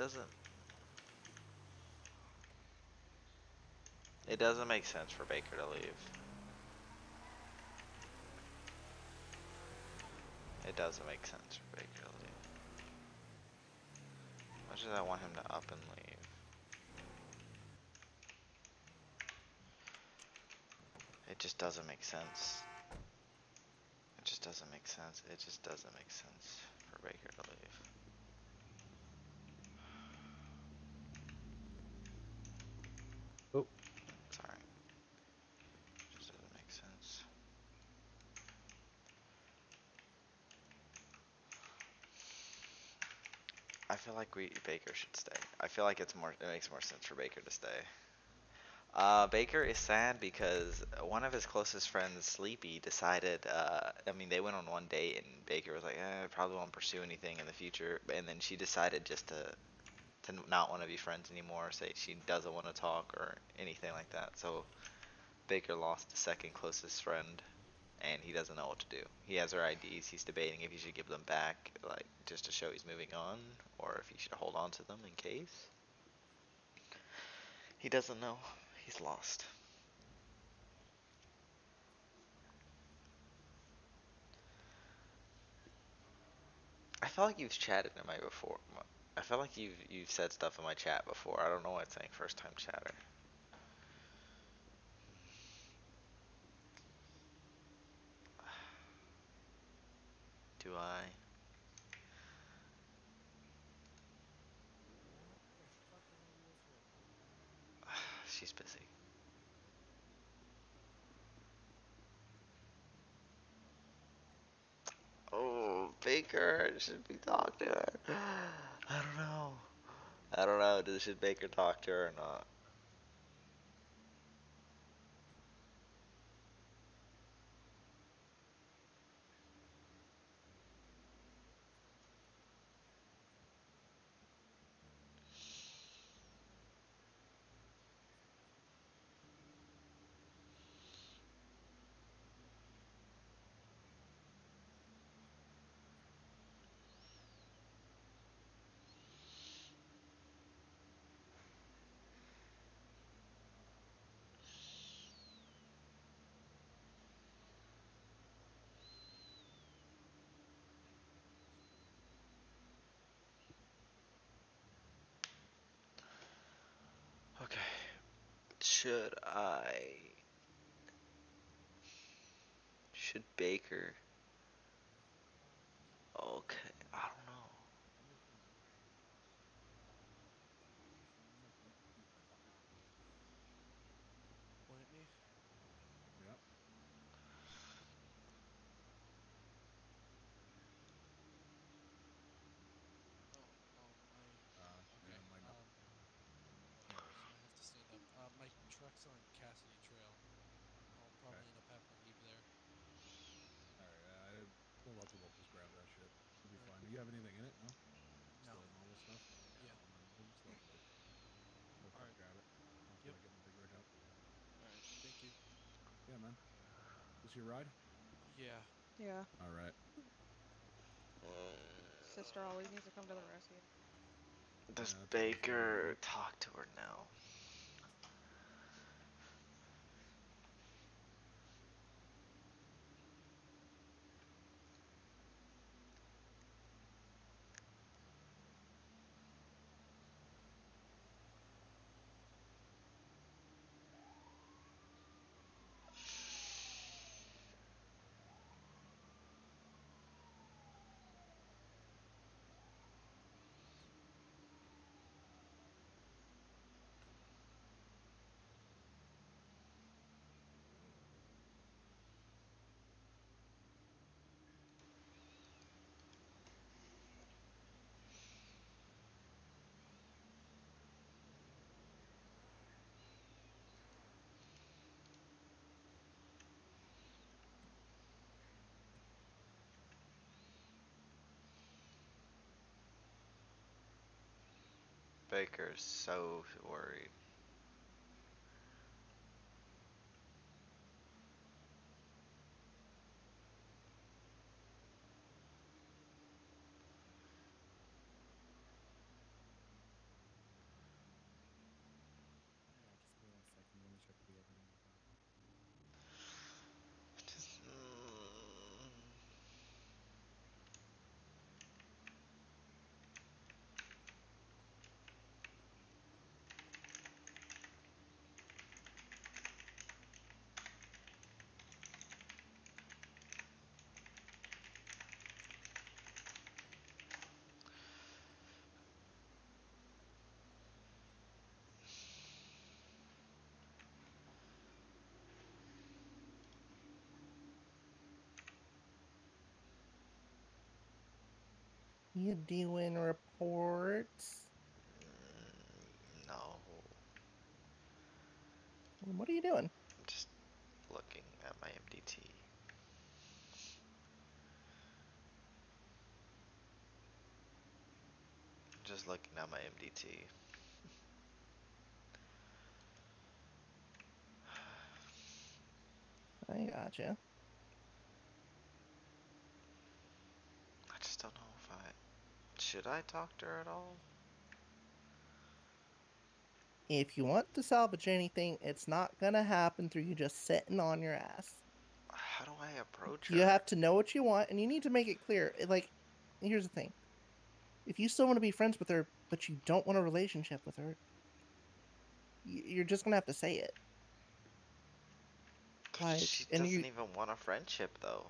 doesn't. It doesn't make sense for Baker to leave. It doesn't make sense for Baker to leave. As much as I want him to up and leave. It just doesn't make sense. It just doesn't make sense. It just doesn't make sense for Baker to leave. Oh. Sorry. It just doesn't make sense. I feel like we Baker should stay. I feel like it's more. It makes more sense for Baker to stay. Uh, Baker is sad because one of his closest friends, Sleepy, decided. Uh, I mean, they went on one date, and Baker was like, eh, "I probably won't pursue anything in the future." And then she decided just to to not want to be friends anymore. Say she doesn't want to talk or anything like that. So Baker lost the second closest friend, and he doesn't know what to do. He has her I Ds. He's debating if he should give them back, like just to show he's moving on, or if he should hold on to them in case. He doesn't know. He's lost. I feel like you've chatted in my before. I feel like you've you've said stuff in my chat before. I don't know why it's saying first time chatter. Do I? Yeah, she talked to Randy yesterday. She's busy. Oh, Baker should be talking to her. I don't know. I don't know. Does should Baker talk to her or not? Okay. Should I? Should Baker? Okay. I don't know. Point at me. Yep. Oh, oh, my. Uh, Okay. yeah, my no. Um, No worries. I have to stand up. Uh, my truck's on Cassidy Trail. I'll Okay. probably end up having to leave there. All right. Uh, we'll let the locals grab that shit. We'll be All right. fine. Do you have anything in it? No. No. Still normal stuff. Okay. Yeah. Well, then we'll just let the All locals right. grab it. I'll feel Yep. like getting the big rig out. All right. Thank you. Yeah, man. This your ride? Yeah. Yeah. All right. Sister always needs to come to the rescue. Does Yeah, that's always the way with Baker it. talk to her now? Baker's so worried. You doing reports? Mm, no, What are you doing? I'm just looking at my M D T. Just looking at my M D T. I gotcha. I just don't know if I should I talk to her at all. If you want to salvage anything, it's not gonna happen through you just sitting on your ass. How do I approach You her? have to know what you want, and you need to make it clear. It- Like, here's the thing: if you still want to be friends with her, but you don't want a relationship with her, y- you're just gonna have to say it. Like, She and doesn't you even want a friendship though.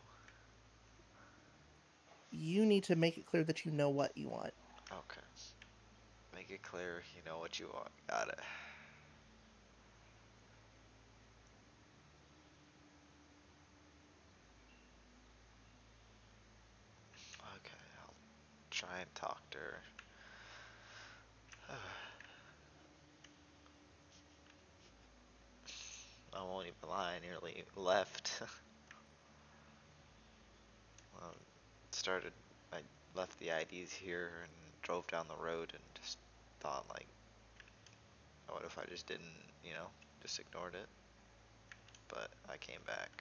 you need to make it clear that you know what you want. Okay. Make it clear you know what you want. Got it. Okay, I'll try and talk to her. I won't even lie, I nearly left. um, started, I left the I Ds here and drove down the road and just thought like, what if I just didn't, you know, just ignored it? But I came back.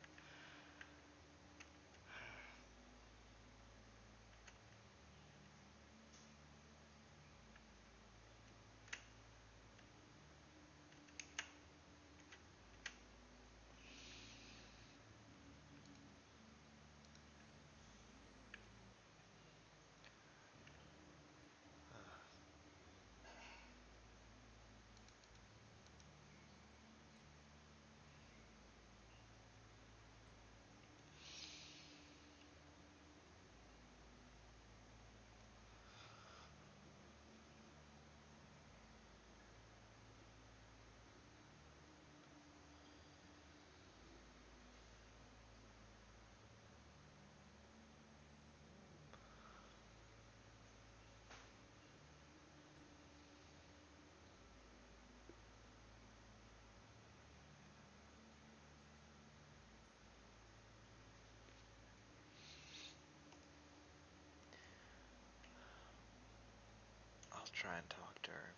I'll try and talk to her.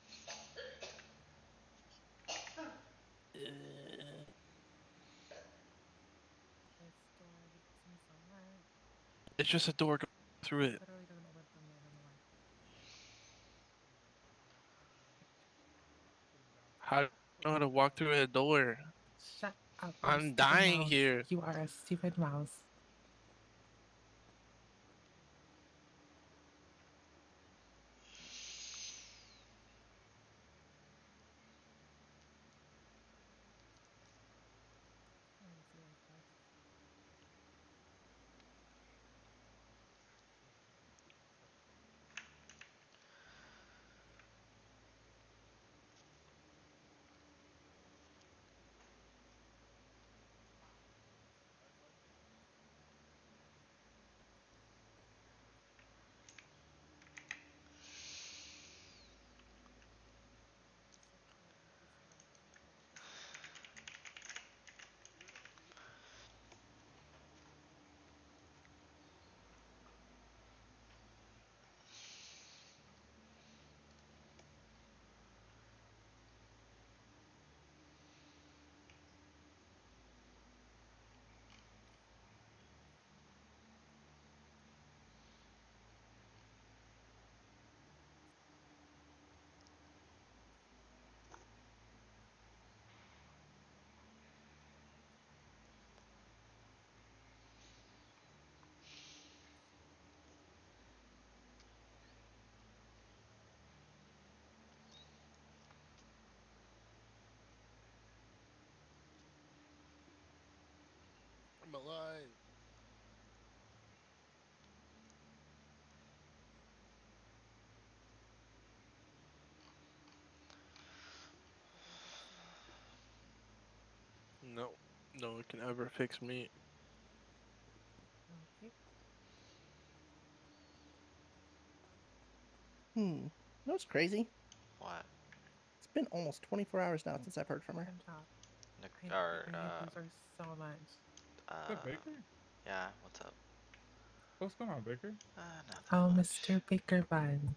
This door leads me somewhere. It's just a door. Go through it. Literally doesn't open from there. I don't know why. How do you know how to walk through a door? Shut up, you I'm stupid dying mouse. here. You are a stupid mouse. I didn't see like that. I'm alive. No, no one can ever fix me. Okay. Hmm. You know what's crazy? What? It's been almost twenty-four hours now since I've heard from her. Nic- I, or I hate uh, Boozer so much. uh, What's up, Baker? yeah. What's up? What's going on, Baker? Uh, nothing Oh, much. Mister Baker Bun.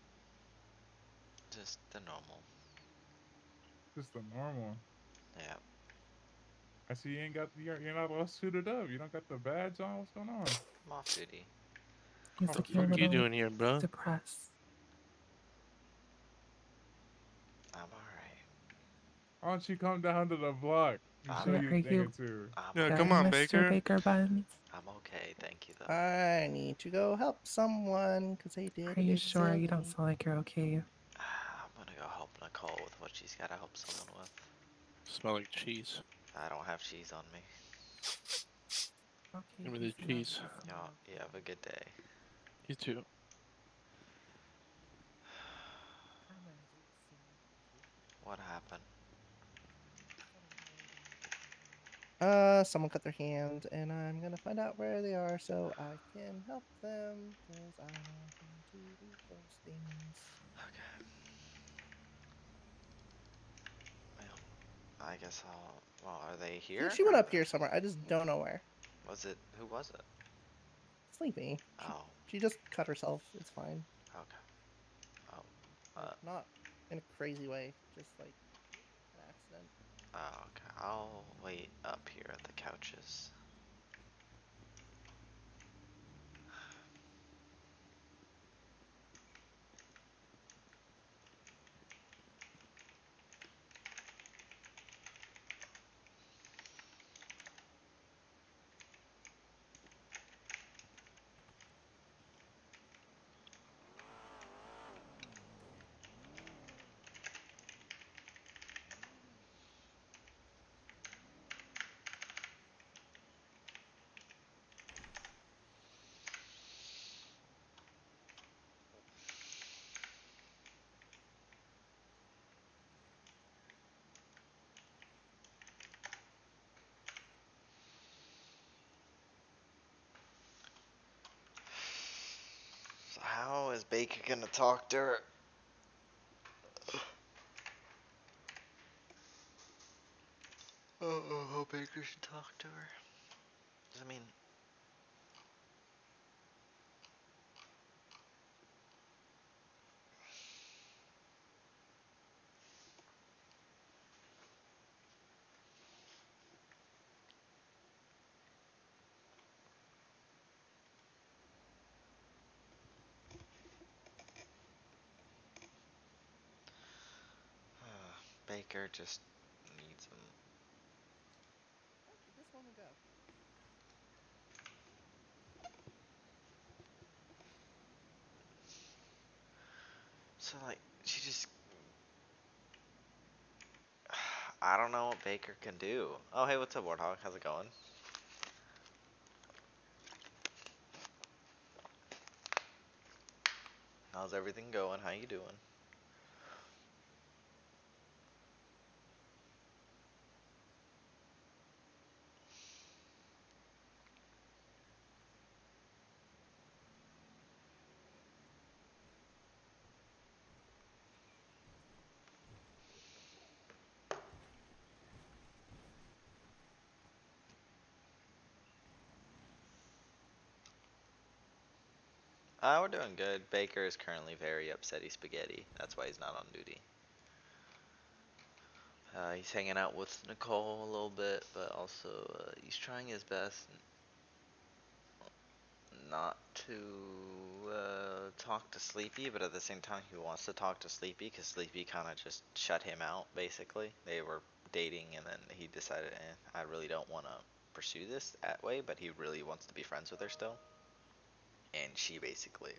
Just the normal. Just the normal. Yeah. I see you ain't got you're, you're not all suited up. You don't got the badge on. What's going on? I'm off duty. He's Off What the looking a fuck duty. you little doing here, bro? depressed. I'm alright. Why don't you come down to the block and I'm show Are, you are a thing or you two? I'm Yeah, good, come okay. on, Mister Baker. Baker Buns? I'm okay. Thank you though. I need to go help someone because they did Are a you big sure? You don't zilly. sound like you're okay. I'm gonna go help Nicole with what she's gotta help someone with. Smell like cheese. I don't have cheese on me. Okay, Give me peace the and love, cheese. peace and Y'all, love. you have a good day. You too. Emergency. What happened? Someone hired me. Uh, someone cut their hand, and I'm gonna find out where they are so I can help them because I know how to do those things. Okay. Well, I guess I'll. Well, are they She, here? she went Or up here somewhere. I just don't know where. was it? Who was it? Sleepy. She, Oh. she just cut herself. It's fine. Okay. Oh. Like, Uh. not in a crazy way. Just like an accident. Oh, okay. I'll wait up here at the couches. So how is Baker gonna talk to her? Oh, how Baker should talk to her. I mean, uh, Baker just needs him. Where did this woman go? So like, she just. I don't know what Baker can do. Oh, hey, what's up, Warthog? How's it going? How's everything going? How you doing? Uh, we're doing good. Baker is currently very upsetty spaghetti. That's why he's not on duty. Uh, he's hanging out with Nicole a little bit, but also uh, he's trying his best not to uh, talk to Sleepy, but at the same time he wants to talk to Sleepy because Sleepy kind of just shut him out, basically. They were dating and then he decided, eh, I really don't want to pursue this that way, but he really wants to be friends with her still. And she basically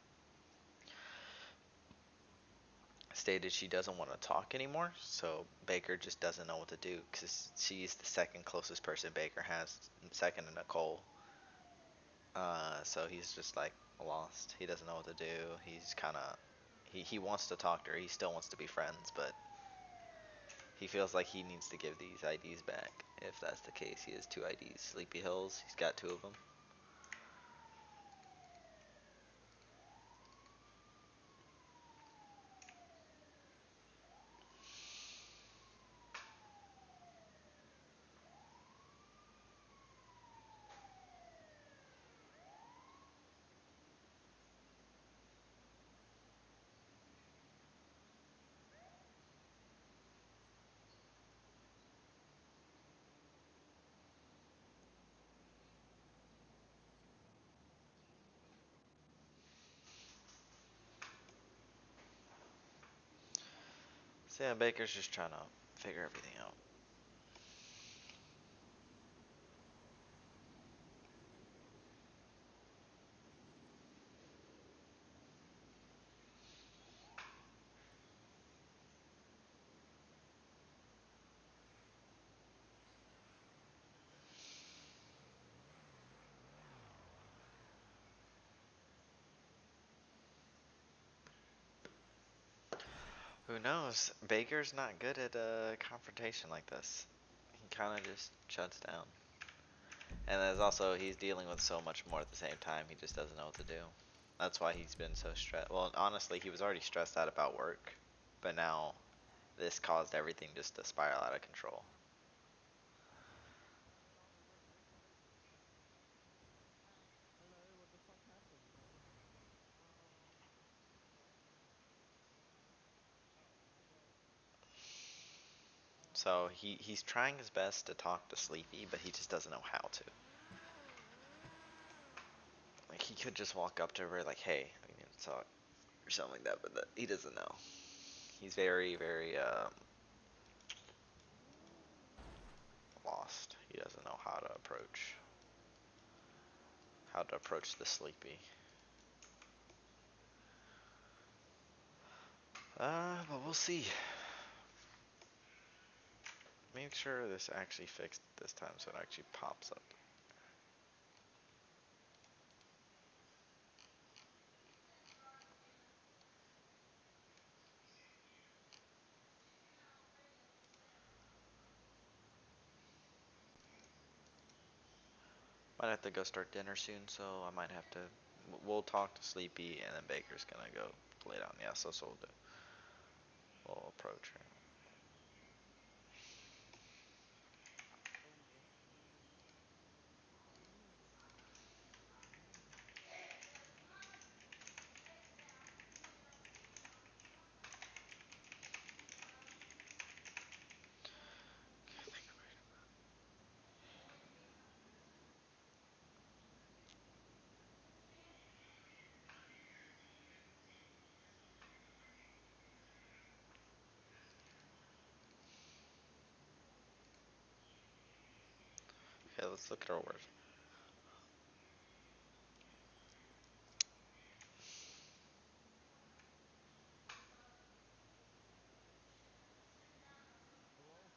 stated she doesn't want to talk anymore, so Baker just doesn't know what to do because she's the second closest person Baker has, second to Nicole. Uh, so he's just like lost. He doesn't know what to do. He's kind of he he wants to talk to her. He still wants to be friends, but he feels like he needs to give these I Ds back. If that's the case, he has two I Ds. Sleepy Hills. He's got two of them. So yeah, Baker's just trying to figure everything out. Who knows? Baker's not good at a confrontation like this. He kind of just shuts down. And there's also, he's dealing with so much more at the same time, he just doesn't know what to do. That's why he's been so stressed. Well, honestly, he was already stressed out about work, but now this caused everything just to spiral out of control. Hello, what the fuck happened, man? So he, he's trying his best to talk to Sleepy, but he just doesn't know how to. Like, he could just walk up to her like, hey, we need to talk, or something like that, but that, he doesn't know. He's very, very, um, lost. He doesn't know how to approach, how to approach the Sleepy. Uh, but we'll see. Make sure this actually fixed this time so it actually pops up. Might have to go start dinner soon, so I might have to. We'll talk to Sleepy, and then Baker's gonna go lay down. Yeah, so so we'll do. We'll approach her. Okay, let's look at our words. Hello?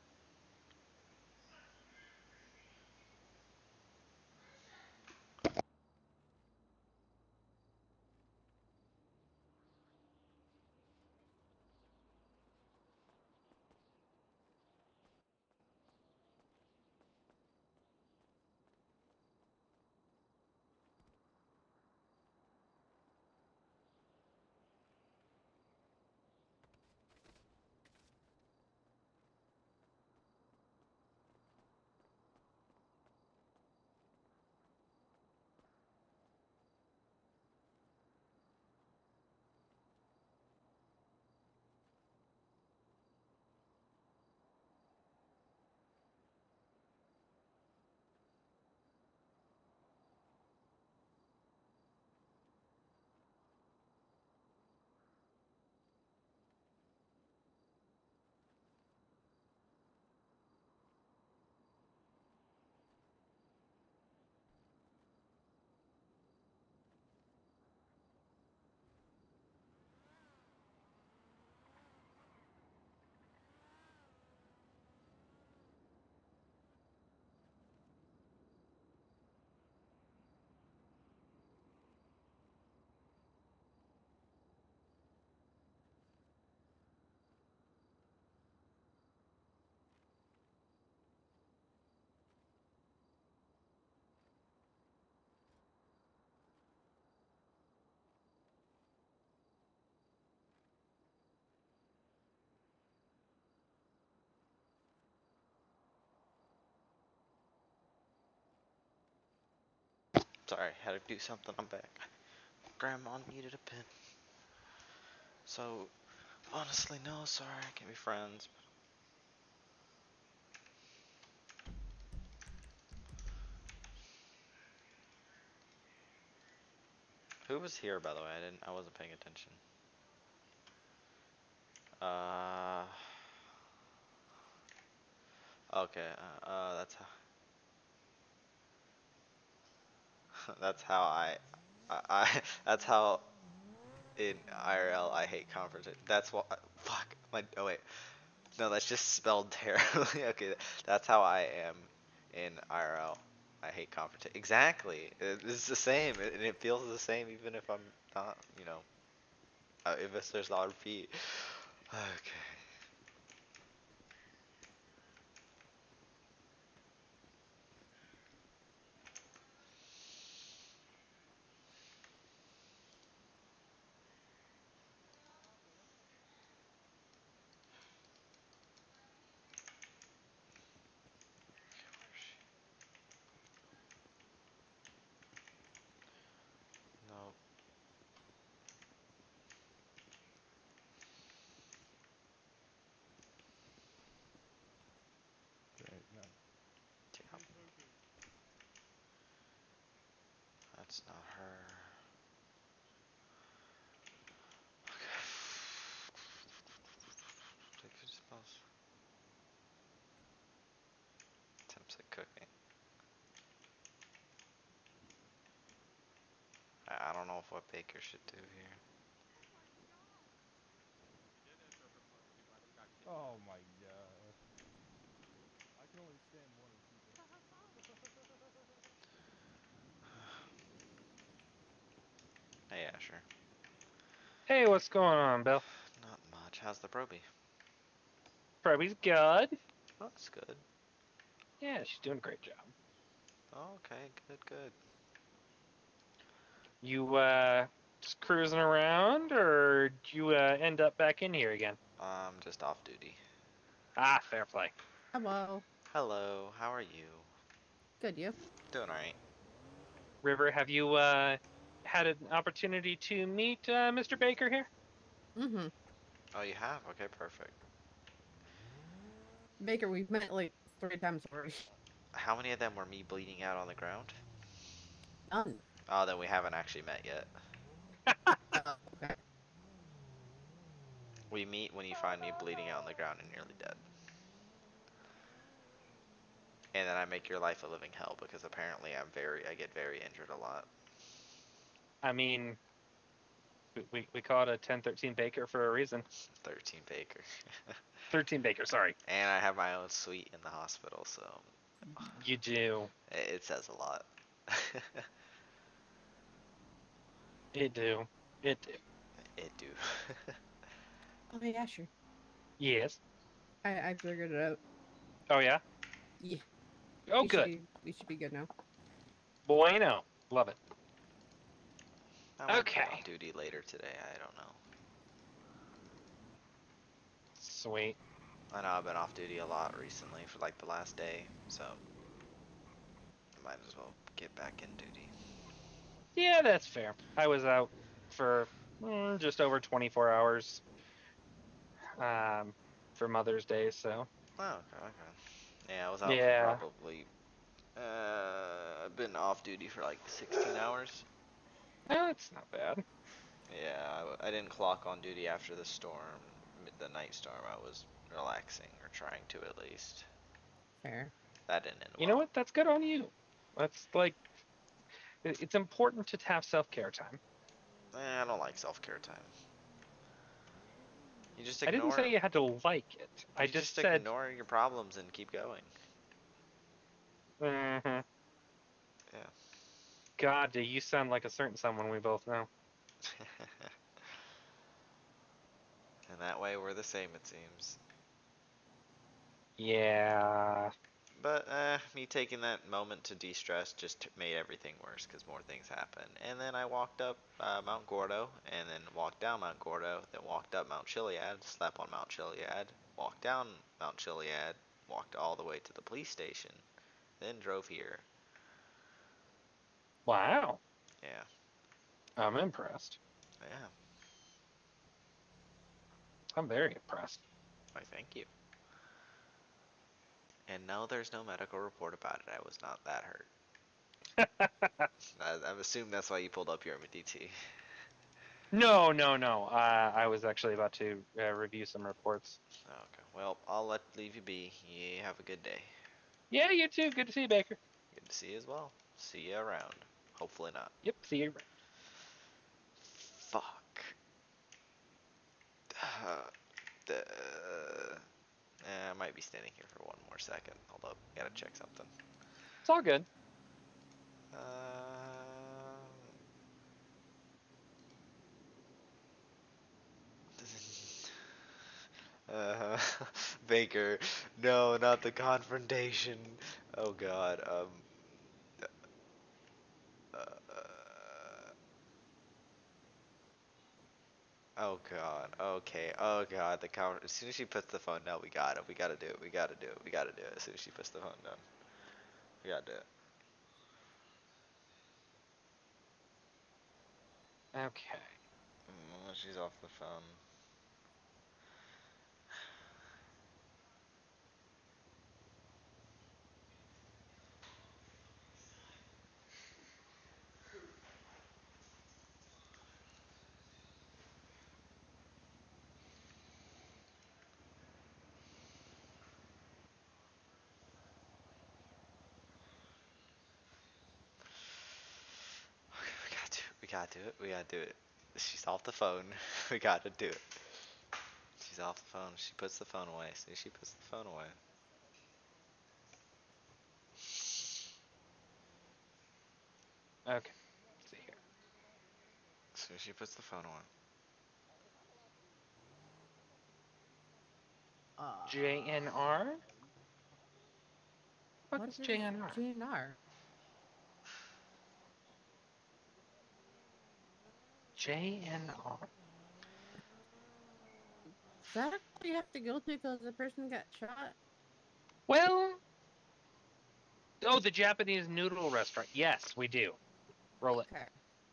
Sorry, had to do something. I'm back. Grandma needed a pin. So, honestly, no, sorry, I can't be friends. Who was here, by the way? I didn't. I wasn't paying attention. Uh. Okay, uh, uh that's how that's how I, I, I that's how in I R L I hate confrontation. That's what fuck my oh wait no that's just spelled terribly. Okay, that's how I am in I R L. I hate confrontation. Exactly, it, it's the same, it, and it feels the same even if I'm not, you know, uh, if it's, there's not a repeat. Okay. No. Right, no. Yep. That's not her. Take food spells. Attempts at cooking. I, I don't know if what Baker should do here. Oh my god. I can only stand one or two things. Hey, Asher. Hey, what's going on, Bill? Not much. How's the Proby? Probably good. Oh, that's good. Yeah, she's doing a great job. Oh, okay, good, good. You, uh, just cruising around, or did you, uh, end up back in here again? I'm just off duty. Ah, fair play. Hello. Hello, how are you? Good, you? Doing alright. River, have you, uh, had an opportunity to meet, uh, Mister Baker here? Mm-hmm. Oh, you have? Okay, perfect. Baker, we've met like three times already. How many of them were me bleeding out on the ground? None. Oh, then we haven't actually met yet. Oh, okay. We meet when you find me bleeding out on the ground and nearly dead. And then I make your life a living hell because apparently I'm very, I get very injured a lot. I mean, we, we, we call it a ten thirteen Baker for a reason. thirteen Baker. thirteen Baker, sorry. And I have my own suite in the hospital, so. You do. It, it says a lot. It do. It do. It do. Oh, hey, Asher. Yes. I, I figured it out. Oh, yeah? Yeah. Oh, we good. Should be, we should be good now. Bueno. Love it. I might Okay. be on duty later today, I don't know. Sweet. I know I've been off duty a lot recently for like the last day, so I might as well get back in duty. Yeah, that's fair. I was out for mm, just over twenty-four hours um, for Mother's Day, so. Oh, okay, okay. Yeah, I was out Yeah. for probably, uh, I've been off duty for like sixteen hours. That's not bad. Yeah, I, I didn't clock on duty after the storm, the night storm. I was relaxing, or trying to at least. Fair. That didn't end You well. know what? That's good on you. That's like, it- it's important to have self-care time. Eh, I don't like self-care time. You just I didn't ignore. say you had to like it. I You just, just said. ignore your problems and keep going. Mm-hmm. Yeah. God, do you sound like a certain someone we both know. And that way we're the same, it seems. Yeah. But eh, me taking that moment to de-stress just t made everything worse because more things happened. And then I walked up uh, Mount Gordo, and then walked down Mount Gordo, then walked up Mount Chiliad, slept on Mount Chiliad, walked down Mount Chiliad, walked all the way to the police station, then drove here. Wow. Yeah. I'm impressed. Yeah. I'm very impressed. Why, thank you. And no, there's no medical report about it. I was not that hurt. I, I assume that's why you pulled up your M D T. No, no, no. Uh, I was actually about to uh, review some reports. Okay. Well, I'll let leave you be. You have a good day. Yeah, you too. Good to see you, Baker. Good to see you as well. See you around. Hopefully not. Yep, see you. Fuck. Uh, the, eh, I might be standing here for one more second. Hold up. Gotta check something. It's all good. Uh, uh, Baker, no, not the confrontation. Oh God. Um. Uh, oh God. Okay. Oh God. The con. As soon as she puts the phone down, we got it. We gotta do it. We gotta do it. We gotta do it. As soon as she puts the phone down, we gotta do it. Okay. Mm, she's off the phone. We gotta do it. We gotta do it. We gotta do it. She's off the phone. We gotta do it. She's off the phone. She puts the phone away. See, she puts the phone away. Okay. Let's see here. So she puts the phone away. Uh, J N R? What what is is J N R? J N R? J N R? Is that what you have to go through because the person got shot? Well, oh, the Japanese noodle restaurant. Yes, we do. Roll it. Okay.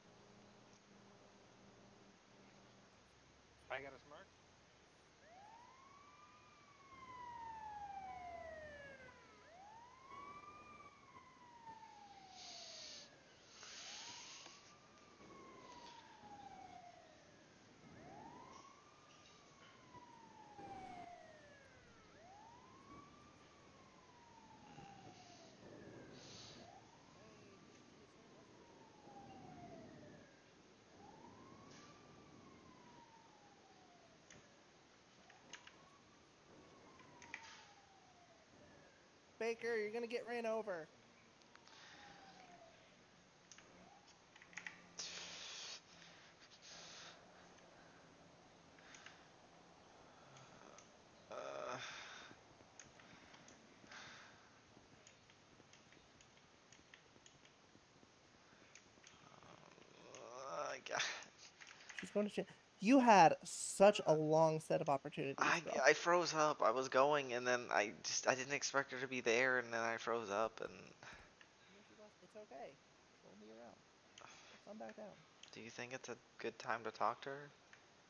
I got a smart. Baker, you're gonna get ran over. Uh, uh, God. She's going to shit. You had such a long set of opportunities, I, bro. I froze up. I was going, and then I just I didn't expect her to be there, and then I froze up. And It's okay. We'll be around. Let's come back down. do you think it's a good time to talk to her?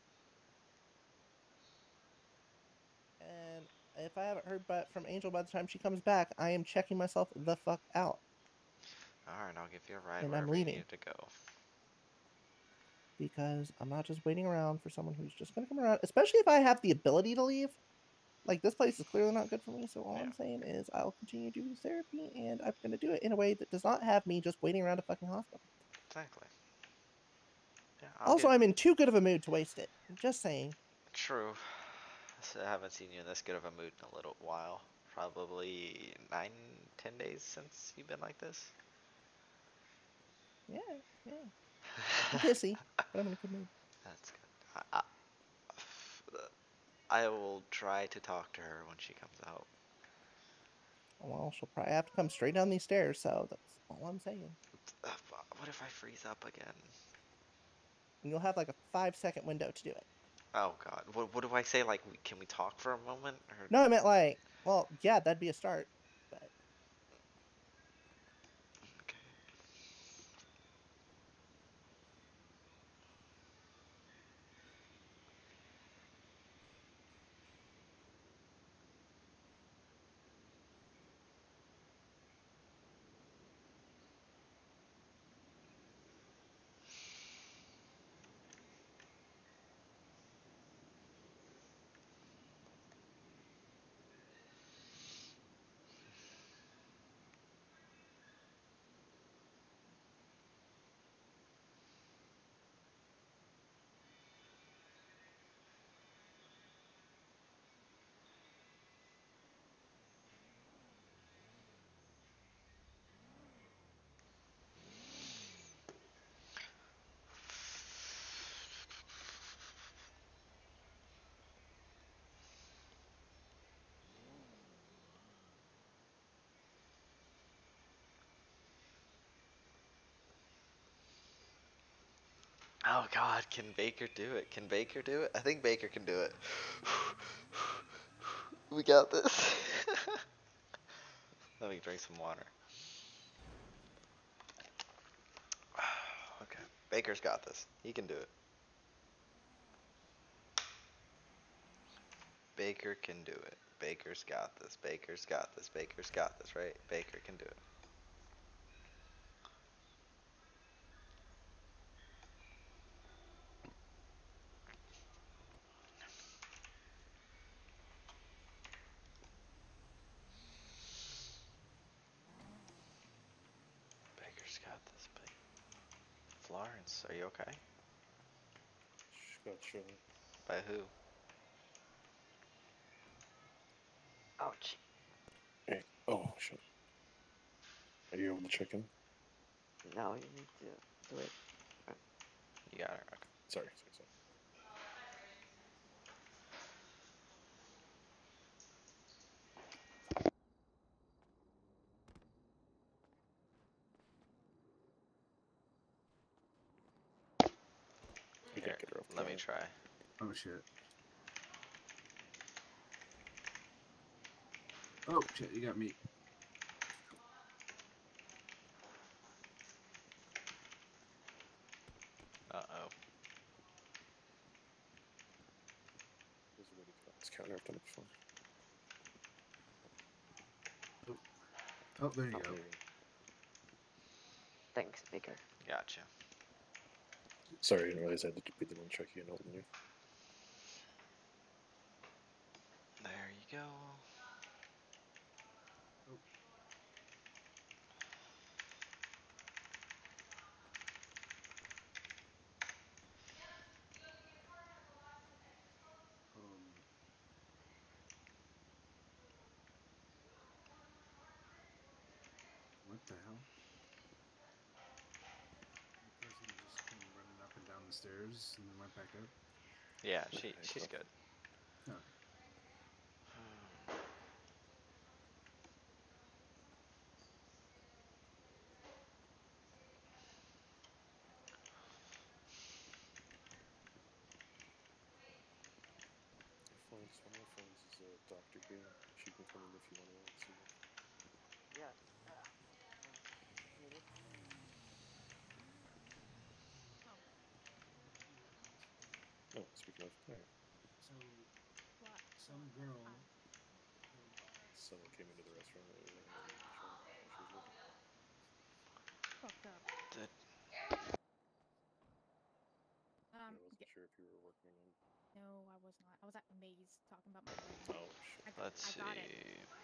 And if I haven't heard but from Angel by the time she comes back, I am checking myself the fuck out. All right, I'll give you a ride And I'm wherever you leaving. need to go. Because I'm not just waiting around for someone who's just gonna come around, especially if I have the ability to leave. Like, this place is clearly not good for me, so all Yeah. I'm saying is I'll continue to do therapy, and I'm gonna do it in a way that does not have me just waiting around a fucking hospital. Exactly. Yeah, I'll Also, get... I'm in too good of a mood to waste it. I'm just saying. True. So I haven't seen you in this good of a mood in a little while. Probably nine, ten days since you've been like this. Yeah, yeah. I'm pissy, but I'm in a good mood. That's good. I, I, I will try to talk to her when she comes out. Well, she'll probably have to come straight down these stairs, so that's all I'm saying. Uh, what if I freeze up again? And you'll have like a five second window to do it. Oh God. What, what do I say? Like, can we talk for a moment? Or... No, I meant like, well, yeah, that'd be a start, but... Okay. Oh God, can Baker do it? Can Baker do it? I think Baker can do it. We got this. Let me drink some water. Okay, Baker's got this. He can do it. Baker can do it. Baker's got this. Baker's got this. Baker's got this, right? Baker can do it. Baker's got this. Ba- Florence, are you okay? Got shot. By who? Ouch. Hey, oh shit. Are you able to check in? No, you need to do it. You got her. Okay. Sorry, sorry, sorry. We Here, gotta get her off let me counter. try. Oh shit. Oh shit, you got me. Uh oh. There's a way to get off this counter. I've done it before. Oh, there you Oh, go. there you go. Thanks, Baker. Gotcha. Sorry, I didn't realize I had to be the one checking in holding you. There you go. Oh. Um. What the hell? The person just came running up and down the stairs and then went back up. Yeah, she she's good. Okay. Florence, one of my friends is a doctor here. She can come in if you want to see her. Yeah. Uh, need it? Oh, speaking of, alright. So, some girl. Someone came into the restaurant earlier and wanted to show while she was working. Fucked up. Did, Um, I wasn't sure if you were working or not. no, I was not. I was at Maze talking about my room. Oh shit. I, let's I see. got it.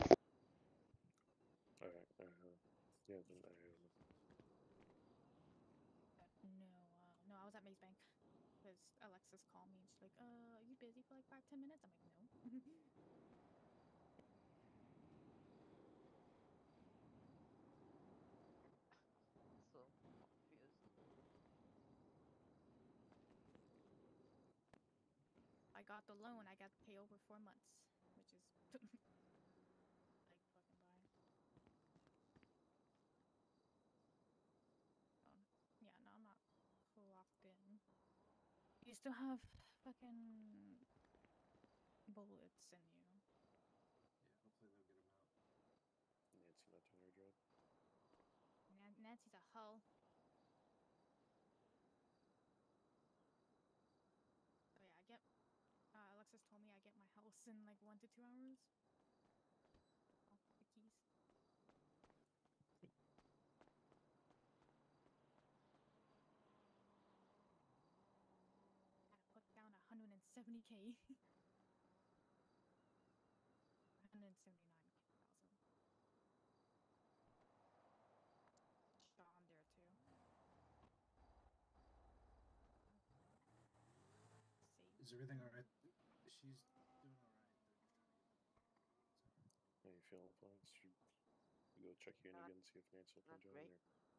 Alright, uh, yeah, then I don't know. No, uh, no, I was at Maze Bank because Alexis called me and she's like, "Uh, are you busy for like five, ten minutes?" I'm like, "No." So confused. I got the loan. I got to pay over four months, which is like fucking bye. Um, yeah, no, I'm not locked in. You still have fucking bullets in you. Yeah, hopefully they'll get him out. Nancy not doing her job. Nan- Nancy's a hoe. Oh yeah, I get. Uh, Alexis told me I get my house in like one to two hours. Oh, the keys. I put down one hundred seventy k. one hundred seventy-nine thousand. Shot on there too. Save. Is everything alright? She's doing alright. They're just trying to get him out. How you feeling, Florence? Should we go check you in Not- again, see if Nancy will come Not join great. or?